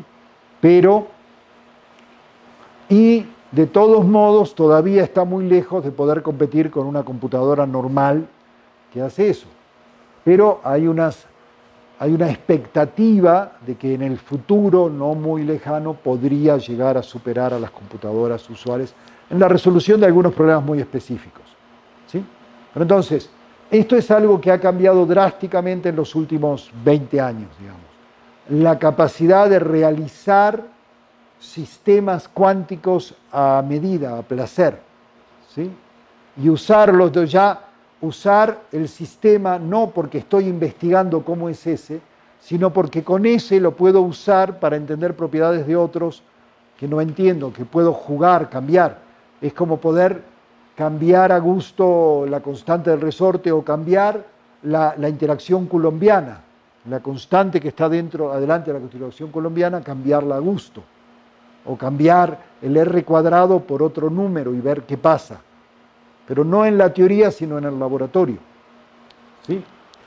Y de todos modos todavía está muy lejos de poder competir con una computadora normal que hace eso. Pero hay una expectativa de que en el futuro, no muy lejano, podría llegar a superar a las computadoras usuales en la resolución de algunos problemas muy específicos, ¿sí? Pero entonces, esto es algo que ha cambiado drásticamente en los últimos 20 años, digamos. La capacidad de realizar sistemas cuánticos a medida, a placer, ¿sí? Y usarlos, usar el sistema no porque estoy investigando cómo es ese, sino porque con ese lo puedo usar para entender propiedades de otros que no entiendo, que puedo jugar, cambiar. Es como poder cambiar a gusto la constante del resorte o cambiar la interacción coulombiana, la constante que está adelante de la interacción coulombiana, cambiarla a gusto. O cambiar el R cuadrado por otro número y ver qué pasa. Pero no en la teoría, sino en el laboratorio. ¿Sí?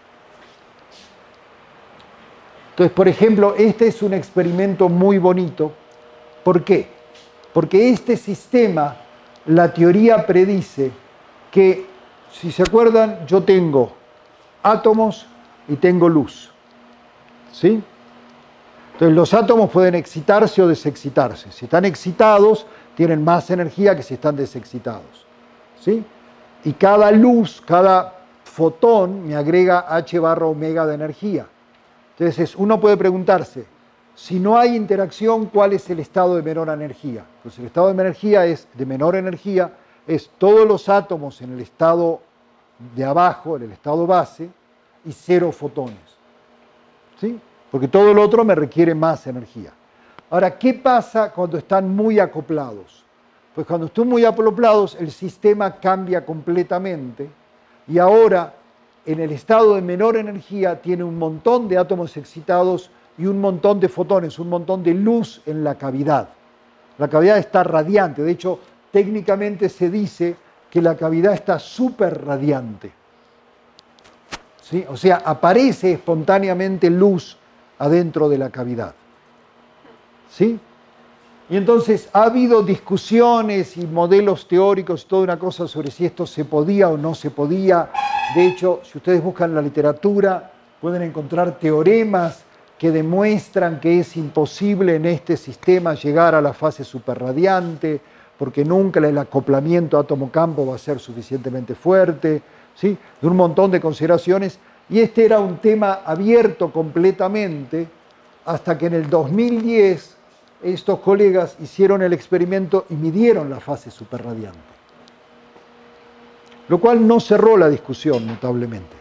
Entonces, por ejemplo, este es un experimento muy bonito. ¿Por qué? Porque este sistema, la teoría predice que, si se acuerdan, yo tengo átomos y tengo luz. ¿Sí? Entonces, los átomos pueden excitarse o desexcitarse. Si están excitados, tienen más energía que si están desexcitados. ¿Sí? Y cada luz, cada fotón me agrega h/omega de energía. Entonces uno puede preguntarse, si no hay interacción, ¿cuál es el estado de menor energía? Pues el estado de menor energía es todos los átomos en el estado de abajo, en el estado base, y 0 fotones. ¿Sí? Porque todo lo otro me requiere más energía. Ahora, ¿qué pasa cuando están muy acoplados? Pues cuando están muy acoplados, el sistema cambia completamente y ahora, en el estado de menor energía, tiene un montón de átomos excitados y un montón de fotones, un montón de luz en la cavidad. La cavidad está radiante. De hecho, técnicamente se dice que la cavidad está súper radiante. ¿Sí? O sea, aparece espontáneamente luz adentro de la cavidad. ¿Sí? Y entonces ha habido discusiones y modelos teóricos, toda una cosa sobre si esto se podía o no se podía. De hecho, si ustedes buscan la literatura, pueden encontrar teoremas que demuestran que es imposible en este sistema llegar a la fase superradiante, porque nunca el acoplamiento átomo-campo va a ser suficientemente fuerte, ¿sí? De un montón de consideraciones. Y este era un tema abierto completamente hasta que en el 2010 estos colegas hicieron el experimento y midieron la fase superradiante. Lo cual no cerró la discusión notablemente.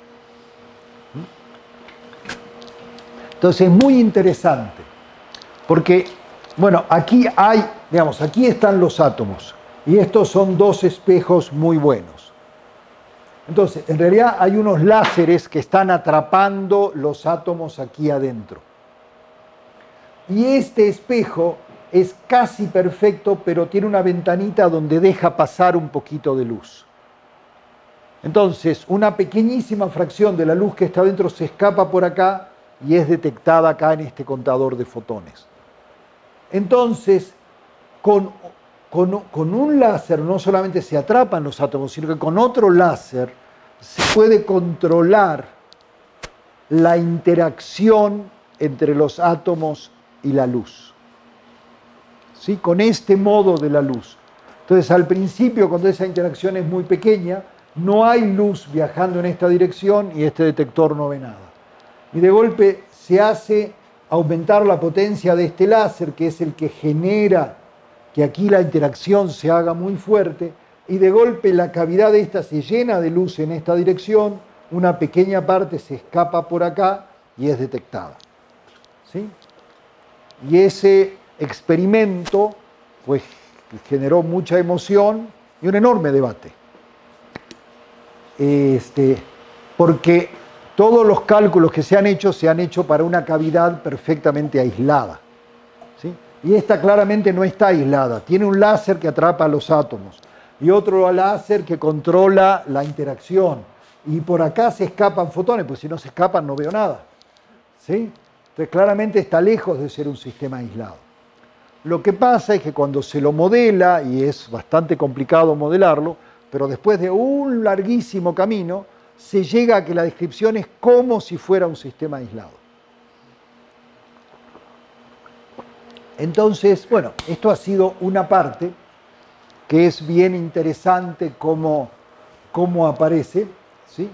Entonces es muy interesante, porque, bueno, aquí hay, digamos, aquí están los átomos, y estos son dos espejos muy buenos. Entonces, en realidad hay unos láseres que están atrapando los átomos aquí adentro. Y este espejo es casi perfecto, pero tiene una ventanita donde deja pasar un poquito de luz. Entonces, una pequeñísima fracción de la luz que está adentro se escapa por acá y es detectada acá en este contador de fotones. Entonces, con un láser no solamente se atrapan los átomos, sino que con otro láser se puede controlar la interacción entre los átomos y la luz. ¿Sí? Con este modo de la luz. Entonces, al principio, cuando esa interacción es muy pequeña, no hay luz viajando en esta dirección y este detector no ve nada. Y de golpe se hace aumentar la potencia de este láser, que es el que genera que aquí la interacción se haga muy fuerte, y de golpe la cavidad de esta se llena de luz en esta dirección, una pequeña parte se escapa por acá y es detectada. ¿Sí? Y ese experimento pues, generó mucha emoción y un enorme debate. Porque todos los cálculos que se han hecho para una cavidad perfectamente aislada. ¿Sí? Y esta claramente no está aislada. Tiene un láser que atrapa a los átomos y otro láser que controla la interacción. Y por acá se escapan fotones, pues si no se escapan no veo nada. ¿Sí? Entonces claramente está lejos de ser un sistema aislado. Lo que pasa es que cuando se lo modela, y es bastante complicado modelarlo, pero después de un larguísimo camino, se llega a que la descripción es como si fuera un sistema aislado. Entonces, bueno, esto ha sido una parte que es bien interesante cómo aparece, ¿sí?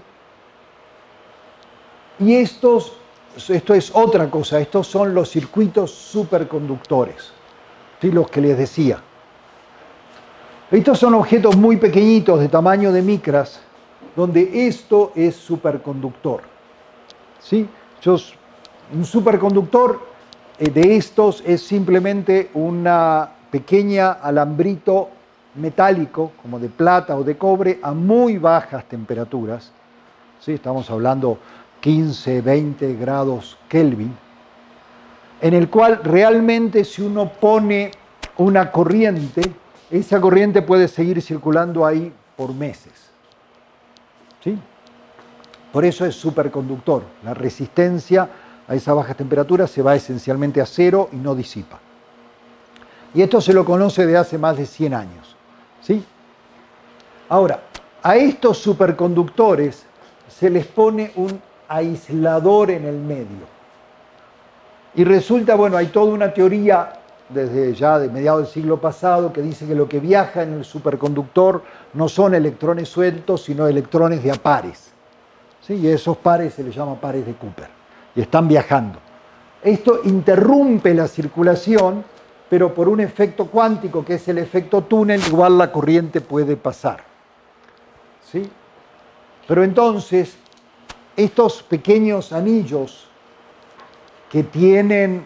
Y esto es otra cosa, estos son los circuitos superconductores, ¿sí? Los que les decía. Estos son objetos muy pequeñitos de tamaño de micras, donde esto es superconductor. ¿Sí? Un superconductor de estos es simplemente una pequeña alambrito metálico, como de plata o de cobre, a muy bajas temperaturas. ¿Sí? Estamos hablando 15, 20 grados Kelvin, en el cual realmente si uno pone una corriente, esa corriente puede seguir circulando ahí por meses. ¿Sí? Por eso es superconductor. La resistencia a esa baja temperatura se va esencialmente a cero y no disipa. Y esto se lo conoce de hace más de 100 años. ¿Sí? Ahora, a estos superconductores se les pone un aislador en el medio. Y resulta, bueno, hay toda una teoría desde ya de mediados del siglo pasado que dice que lo que viaja en el superconductor no son electrones sueltos, sino electrones de a pares. ¿Sí? Y a esos pares se les llama pares de Cooper. Y están viajando. Esto interrumpe la circulación, pero por un efecto cuántico, que es el efecto túnel, igual la corriente puede pasar. ¿Sí? Pero entonces, estos pequeños anillos que tienen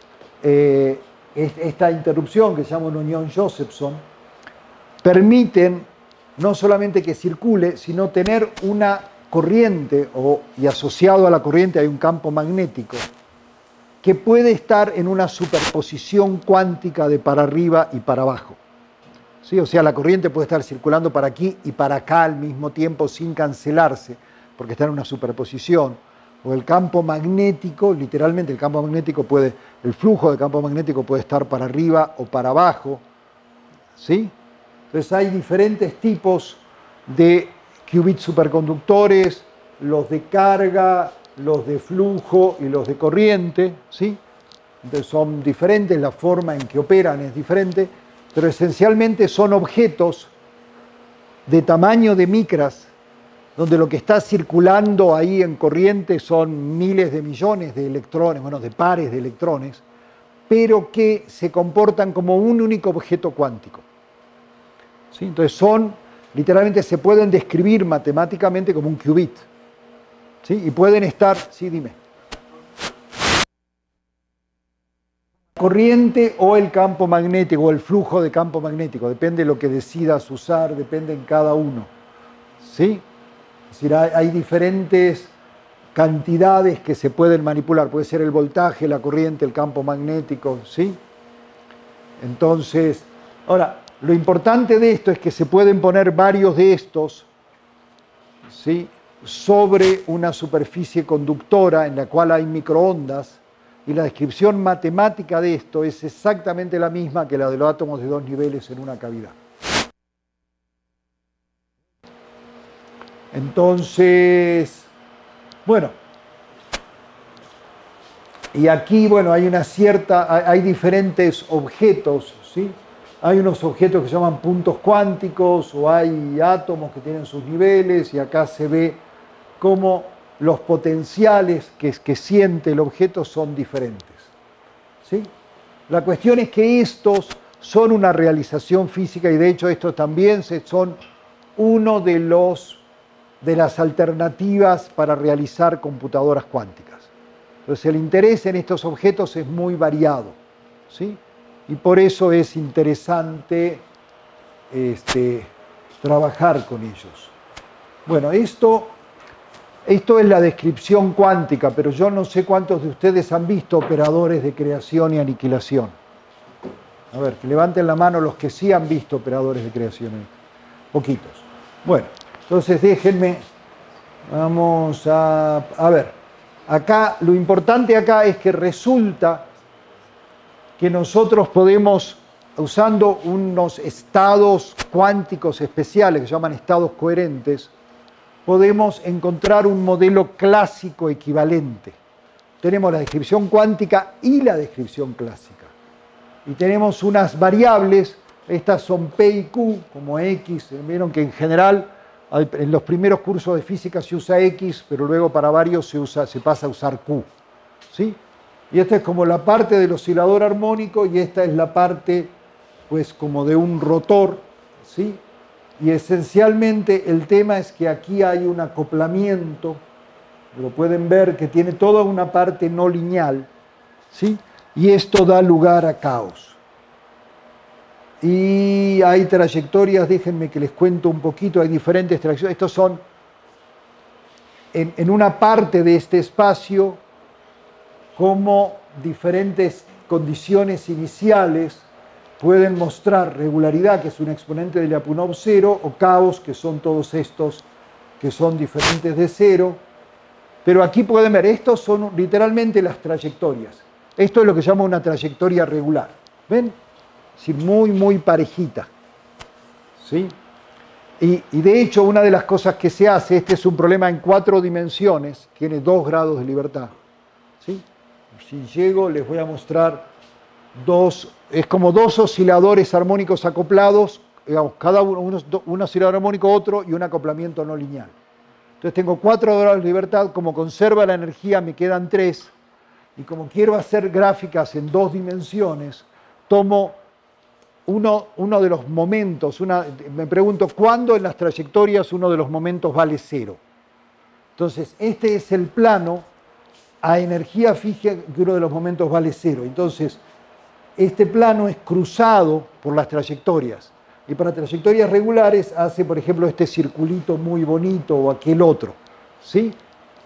esta interrupción que se llama una unión Josephson, permiten no solamente que circule, sino tener una corriente, y asociado a la corriente hay un campo magnético, que puede estar en una superposición cuántica de para arriba y para abajo. ¿Sí? O sea, la corriente puede estar circulando para aquí y para acá al mismo tiempo sin cancelarse, porque está en una superposición. O el campo magnético, literalmente el campo magnético puede, el flujo de campo magnético puede estar para arriba o para abajo. ¿Sí? Entonces hay diferentes tipos de qubits superconductores, los de carga, los de flujo y los de corriente, ¿sí? Entonces son diferentes, la forma en que operan es diferente, pero esencialmente son objetos de tamaño de micras, donde lo que está circulando ahí en corriente son miles de millones de electrones, bueno, de pares de electrones, pero que se comportan como un único objeto cuántico. ¿Sí? Entonces literalmente se pueden describir matemáticamente como un qubit. ¿Sí? Y pueden estar, sí, dime. Corriente o el campo magnético, o el flujo de campo magnético, depende de lo que decidas usar, depende en cada uno. ¿Sí? Es decir, hay diferentes cantidades que se pueden manipular, puede ser el voltaje, la corriente, el campo magnético, ¿sí? Entonces, ahora, lo importante de esto es que se pueden poner varios de estos, ¿sí?, sobre una superficie conductora en la cual hay microondas, y la descripción matemática de esto es exactamente la misma que la de los átomos de 2 niveles en una cavidad. Entonces, bueno, y aquí, bueno, hay diferentes objetos, ¿sí? Hay unos objetos que se llaman puntos cuánticos, o hay átomos que tienen sus niveles, y acá se ve cómo los potenciales que siente el objeto son diferentes, ¿sí? La cuestión es que estos son una realización física, y de hecho estos también son uno de las alternativas para realizar computadoras cuánticas. Entonces el interés en estos objetos es muy variado, ¿sí? Y por eso es interesante trabajar con ellos. Bueno, esto es la descripción cuántica, pero yo no sé cuántos de ustedes han visto operadores de creación y aniquilación. A ver, que levanten la mano los que sí han visto operadores de creación. Poquitos. Bueno, entonces déjenme, vamos a ver. Acá, lo importante acá es que resulta que nosotros podemos, usando unos estados cuánticos especiales que se llaman estados coherentes, podemos encontrar un modelo clásico equivalente. Tenemos la descripción cuántica y la descripción clásica. Y tenemos unas variables, estas son P y Q, como X. Vieron que en general en los primeros cursos de física se usa X, pero luego para varios se pasa a usar Q, ¿sí? Y esta es como la parte del oscilador armónico, y esta es la parte, pues, como de un rotor, ¿sí? Y esencialmente el tema es que aquí hay un acoplamiento, lo pueden ver, que tiene toda una parte no lineal, ¿sí? Y esto da lugar a caos. Y hay trayectorias, déjenme que les cuento un poquito, hay diferentes trayectorias. Estos son, en una parte de este espacio, como diferentes condiciones iniciales pueden mostrar regularidad, que es un exponente de Lyapunov cero, o caos, que son todos estos que son diferentes de cero. Pero aquí pueden ver, estos son literalmente las trayectorias. Esto es lo que se llama una trayectoria regular. ¿Ven? Sí, muy, muy parejita. ¿Sí? Y de hecho, una de las cosas que se hace, este es un problema en 4 dimensiones, tiene 2 grados de libertad. ¿Sí? Si llego, les voy a mostrar es como 2 osciladores armónicos acoplados, digamos, cada uno, un oscilador armónico, otro, y un acoplamiento no lineal. Entonces tengo 4 grados de libertad, como conserva la energía me quedan 3, y como quiero hacer gráficas en 2 dimensiones, tomo uno de los momentos, me pregunto, ¿cuándo en las trayectorias uno de los momentos vale 0? Entonces, este es el plano a energía fija que uno de los momentos vale 0. Entonces, este plano es cruzado por las trayectorias. Y para trayectorias regulares hace, por ejemplo, este circulito muy bonito o aquel otro, ¿sí?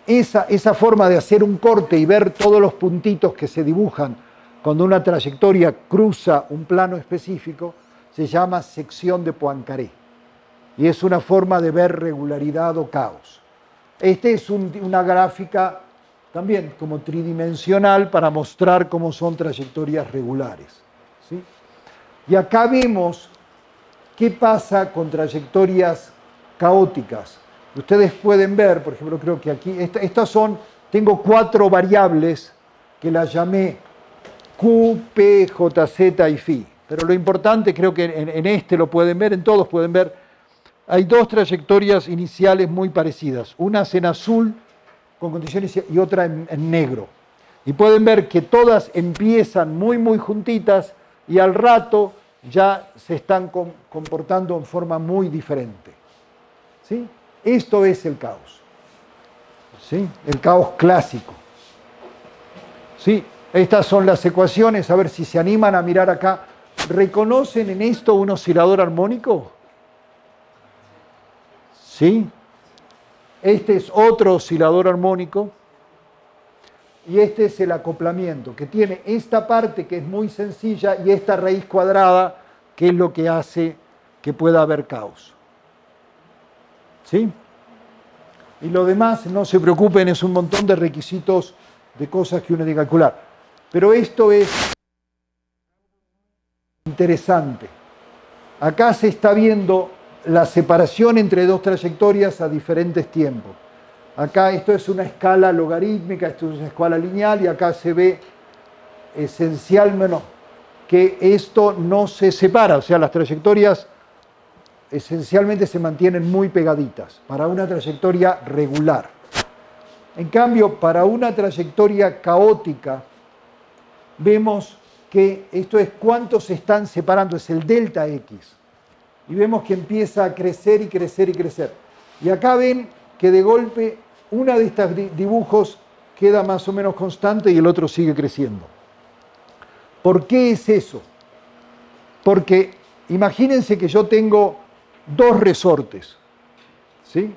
esa forma de hacer un corte y ver todos los puntitos que se dibujan cuando una trayectoria cruza un plano específico se llama sección de Poincaré. Y es una forma de ver regularidad o caos. Esta es una gráfica también como tridimensional para mostrar cómo son trayectorias regulares, ¿sí? Y acá vemos qué pasa con trayectorias caóticas. Ustedes pueden ver, por ejemplo, creo que aquí, tengo 4 variables que las llamé Q, P, J, Z y Φ. Pero lo importante, creo que en este lo pueden ver, en todos pueden ver, hay 2 trayectorias iniciales muy parecidas. Una es en azul con condiciones y otra en negro. Y pueden ver que todas empiezan muy, muy juntitas y al rato ya se están comportando en forma muy diferente. ¿Sí? Esto es el caos. ¿Sí? El caos clásico. ¿Sí? Estas son las ecuaciones, a ver si se animan a mirar acá. ¿Reconocen en esto un oscilador armónico? ¿Sí? Este es otro oscilador armónico y este es el acoplamiento, que tiene esta parte que es muy sencilla y esta raíz cuadrada, que es lo que hace que pueda haber caos. ¿Sí? Y lo demás, no se preocupen, es un montón de requisitos de cosas que uno tiene que calcular. Pero esto es interesante. Acá se está viendo la separación entre 2 trayectorias a diferentes tiempos. Acá esto es una escala logarítmica, esto es una escala lineal y acá se ve esencialmente que esto no se separa, o sea, las trayectorias esencialmente se mantienen muy pegaditas para una trayectoria regular. En cambio, para una trayectoria caótica, vemos que esto es cuánto se están separando, es el delta X. Y vemos que empieza a crecer y crecer y crecer. Y acá ven que de golpe una de estos dibujos queda más o menos constante y el otro sigue creciendo. ¿Por qué es eso? Porque imagínense que yo tengo 2 resortes, ¿sí?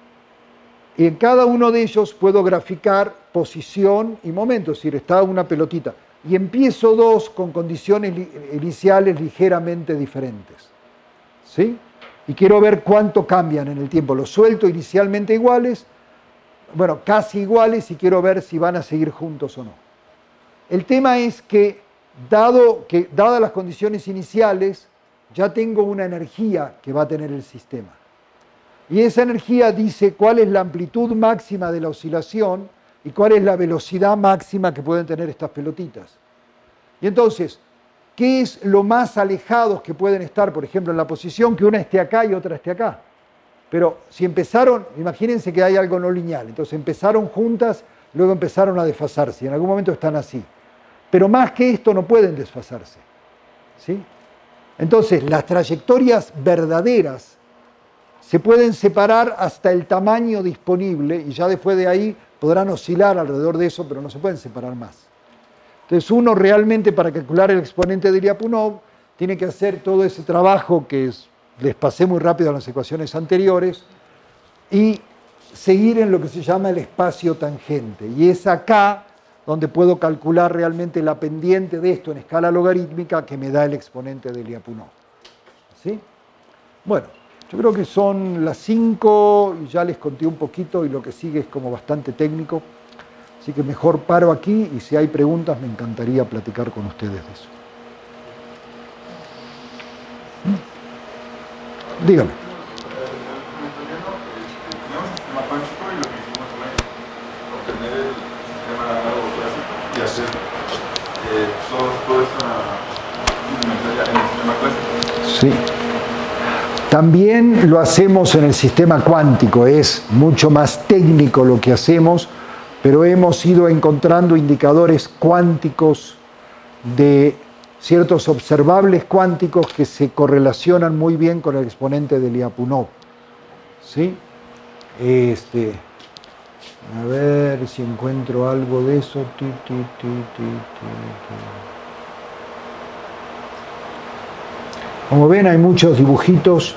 Y en cada uno de ellos puedo graficar posición y momento, es decir, está una pelotita. Y empiezo 2 con condiciones iniciales ligeramente diferentes. ¿Sí? Y quiero ver cuánto cambian en el tiempo. Los suelto inicialmente iguales, bueno, casi iguales, y quiero ver si van a seguir juntos o no. El tema es que, dadas las condiciones iniciales, ya tengo una energía que va a tener el sistema. Y esa energía dice cuál es la amplitud máxima de la oscilación y cuál es la velocidad máxima que pueden tener estas pelotitas. Y entonces, ¿qué es lo más alejados que pueden estar, por ejemplo, en la posición que una esté acá y otra esté acá? Pero si empezaron, imagínense que hay algo no lineal, entonces empezaron juntas, luego empezaron a desfasarse, y en algún momento están así. Pero más que esto no pueden desfasarse. ¿Sí? Entonces, las trayectorias verdaderas se pueden separar hasta el tamaño disponible, y ya después de ahí podrán oscilar alrededor de eso, pero no se pueden separar más. Entonces uno realmente para calcular el exponente de Lyapunov tiene que hacer todo ese trabajo que les pasé muy rápido en las ecuaciones anteriores y seguir en lo que se llama el espacio tangente. Y es acá donde puedo calcular realmente la pendiente de esto en escala logarítmica que me da el exponente de Lyapunov. ¿Sí? Bueno, yo creo que son las 5 y ya les conté un poquito y lo que sigue es como bastante técnico. Así que mejor paro aquí y si hay preguntas me encantaría platicar con ustedes de eso. Dígame. Tenemos el sistema cuántico y lo que hicimos fue obtener el sistema largo clásico y hacer toda esta indumentaria en el sistema clásico. Sí. También lo hacemos en el sistema cuántico, es mucho más técnico lo que hacemos, pero hemos ido encontrando indicadores cuánticos de ciertos observables cuánticos que se correlacionan muy bien con el exponente de Lyapunov. ¿Sí? A ver si encuentro algo de eso. Como ven, hay muchos dibujitos.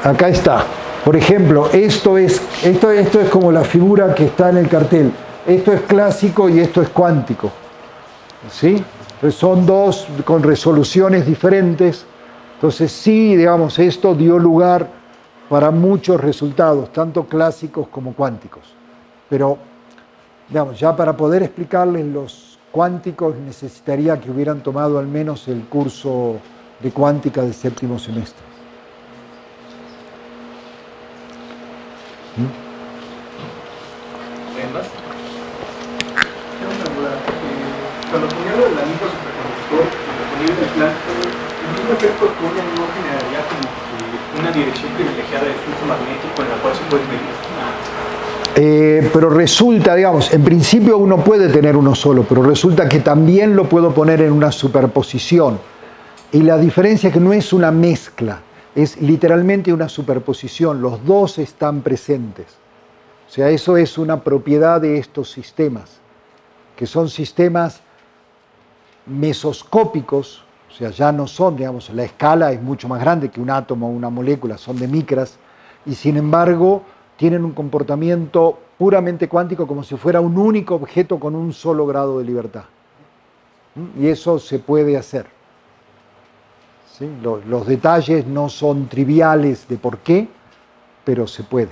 Acá está. Por ejemplo, esto es como la figura que está en el cartel. Esto es clásico y esto es cuántico. ¿Sí? Entonces son dos con resoluciones diferentes. Entonces sí, digamos, esto dio lugar para muchos resultados, tanto clásicos como cuánticos. Pero, digamos, ya para poder explicarles los cuánticos necesitaría que hubieran tomado al menos el curso de cuántica de séptimo semestre. ¿Más? Tengo una duda. Cuando ponía lo del anillo superconductor, cuando ponía el plan, el mismo efecto que uno no generaría como que una dirección privilegiada del flujo magnético en la cual se puede medir. Pero resulta, digamos, en principio uno puede tener uno solo, pero resulta que también lo puedo poner en una superposición. Y la diferencia es que no es una mezcla, es literalmente una superposición, los dos están presentes. O sea, eso es una propiedad de estos sistemas, que son sistemas mesoscópicos, o sea, ya no son, digamos, la escala es mucho más grande que un átomo o una molécula, son de micras, y sin embargo tienen un comportamiento puramente cuántico como si fuera un único objeto con un solo grado de libertad. Y eso se puede hacer. ¿Sí? Los detalles no son triviales de por qué, pero se puede.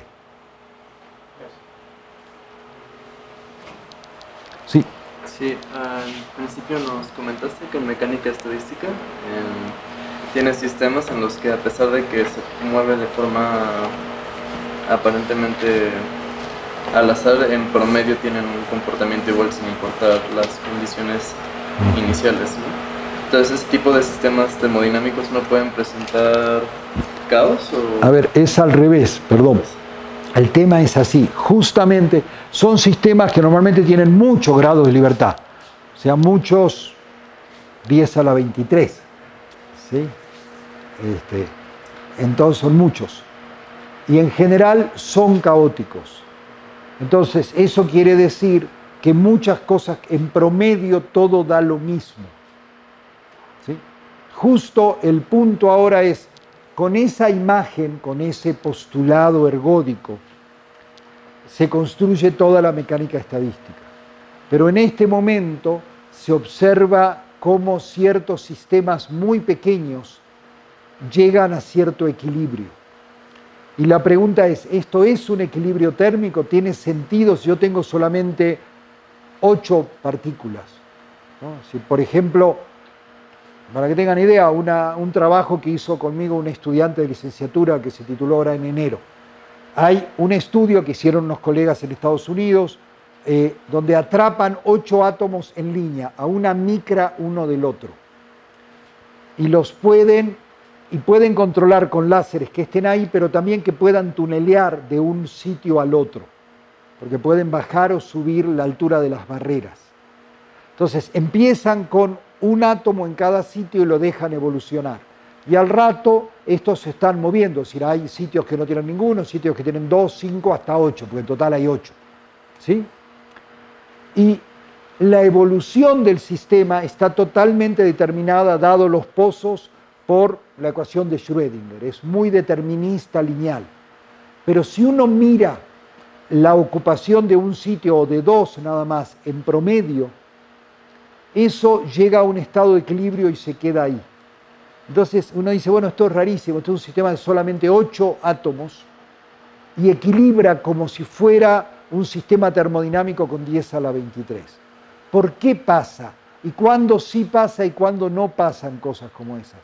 Sí. Sí, al principio nos comentaste que en mecánica estadística tiene sistemas en los que a pesar de que se mueve de forma aparentemente al azar, en promedio tienen un comportamiento igual sin importar las condiciones iniciales, ¿no? Entonces, ¿ese tipo de sistemas termodinámicos no pueden presentar caos? ¿O? A ver, es al revés, perdón. El tema es así, justamente son sistemas que normalmente tienen muchos grados de libertad, o sea, muchos 10 a la 23, ¿sí? Entonces son muchos, y en general son caóticos. Entonces eso quiere decir que muchas cosas, en promedio todo da lo mismo, ¿sí? Justo el punto ahora es, con esa imagen, con ese postulado ergódico, se construye toda la mecánica estadística. Pero en este momento se observa cómo ciertos sistemas muy pequeños llegan a cierto equilibrio. Y la pregunta es, ¿esto es un equilibrio térmico? ¿Tiene sentido si yo tengo solamente 8 partículas? ¿No? Si, por ejemplo, para que tengan idea, un trabajo que hizo conmigo un estudiante de licenciatura que se tituló ahora en enero. Hay un estudio que hicieron unos colegas en Estados Unidos donde atrapan 8 átomos en línea a una micra uno del otro. Y pueden controlar con láseres que estén ahí, pero también que puedan tunelear de un sitio al otro, porque pueden bajar o subir la altura de las barreras. Entonces empiezan con un átomo en cada sitio y lo dejan evolucionar. Y al rato estos se están moviendo, es decir, hay sitios que no tienen ninguno, sitios que tienen 2, 5, hasta 8, porque en total hay 8. ¿Sí? Y la evolución del sistema está totalmente determinada, dado los pozos, por la ecuación de Schrödinger. Es muy determinista lineal. Pero si uno mira la ocupación de un sitio o de 2 nada más en promedio, eso llega a un estado de equilibrio y se queda ahí. Entonces uno dice, bueno, esto es rarísimo, esto es un sistema de solamente 8 átomos y equilibra como si fuera un sistema termodinámico con 10 a la 23. ¿Por qué pasa? ¿Y cuándo sí pasa y cuándo no pasan cosas como esas?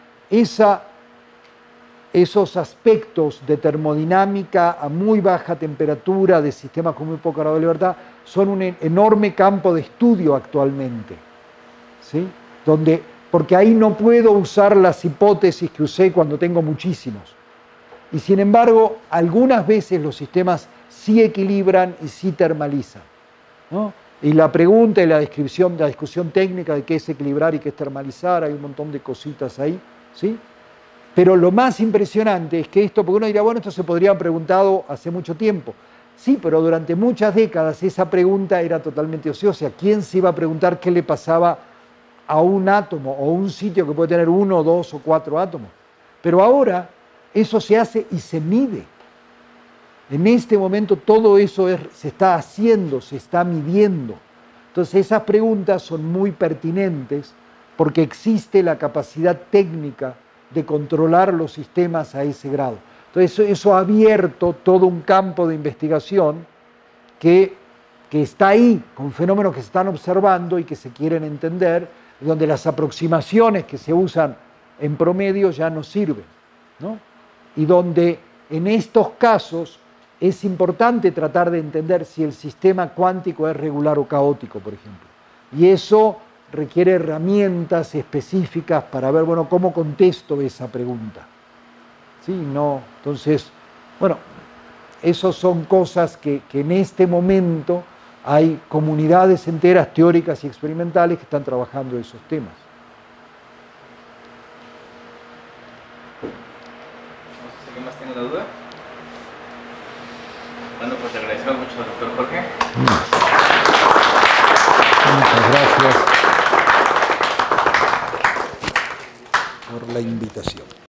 Esos aspectos de termodinámica a muy baja temperatura, de sistemas con muy poco grado de libertad, son un enorme campo de estudio actualmente, ¿sí? Porque ahí no puedo usar las hipótesis que usé cuando tengo muchísimos. Y sin embargo, algunas veces los sistemas sí equilibran y sí termalizan, ¿no? Y la pregunta y la descripción, la discusión técnica de qué es equilibrar y qué es termalizar, hay un montón de cositas ahí, ¿sí? Pero lo más impresionante es que esto, porque uno dirá, bueno, esto se podría haber preguntado hace mucho tiempo. Sí, pero durante muchas décadas esa pregunta era totalmente ociosa. ¿Quién se iba a preguntar qué le pasaba a un átomo o un sitio que puede tener 1, 2 o 4 átomos? Pero ahora eso se hace y se mide. En este momento todo eso se está haciendo, se está midiendo. Entonces esas preguntas son muy pertinentes porque existe la capacidad técnica de controlar los sistemas a ese grado. Entonces eso ha abierto todo un campo de investigación que está ahí, con fenómenos que se están observando y que se quieren entender, donde las aproximaciones que se usan en promedio ya no sirven, ¿no? Y donde en estos casos es importante tratar de entender si el sistema cuántico es regular o caótico, por ejemplo. Y eso requiere herramientas específicas para ver, bueno, cómo contesto esa pregunta. ¿Sí? No. Entonces, bueno, esas son cosas que en este momento hay comunidades enteras teóricas y experimentales que están trabajando esos temas. No sé si alguien más tiene la duda. Bueno, pues le agradecemos mucho al doctor Jorge. Muchas gracias por la invitación.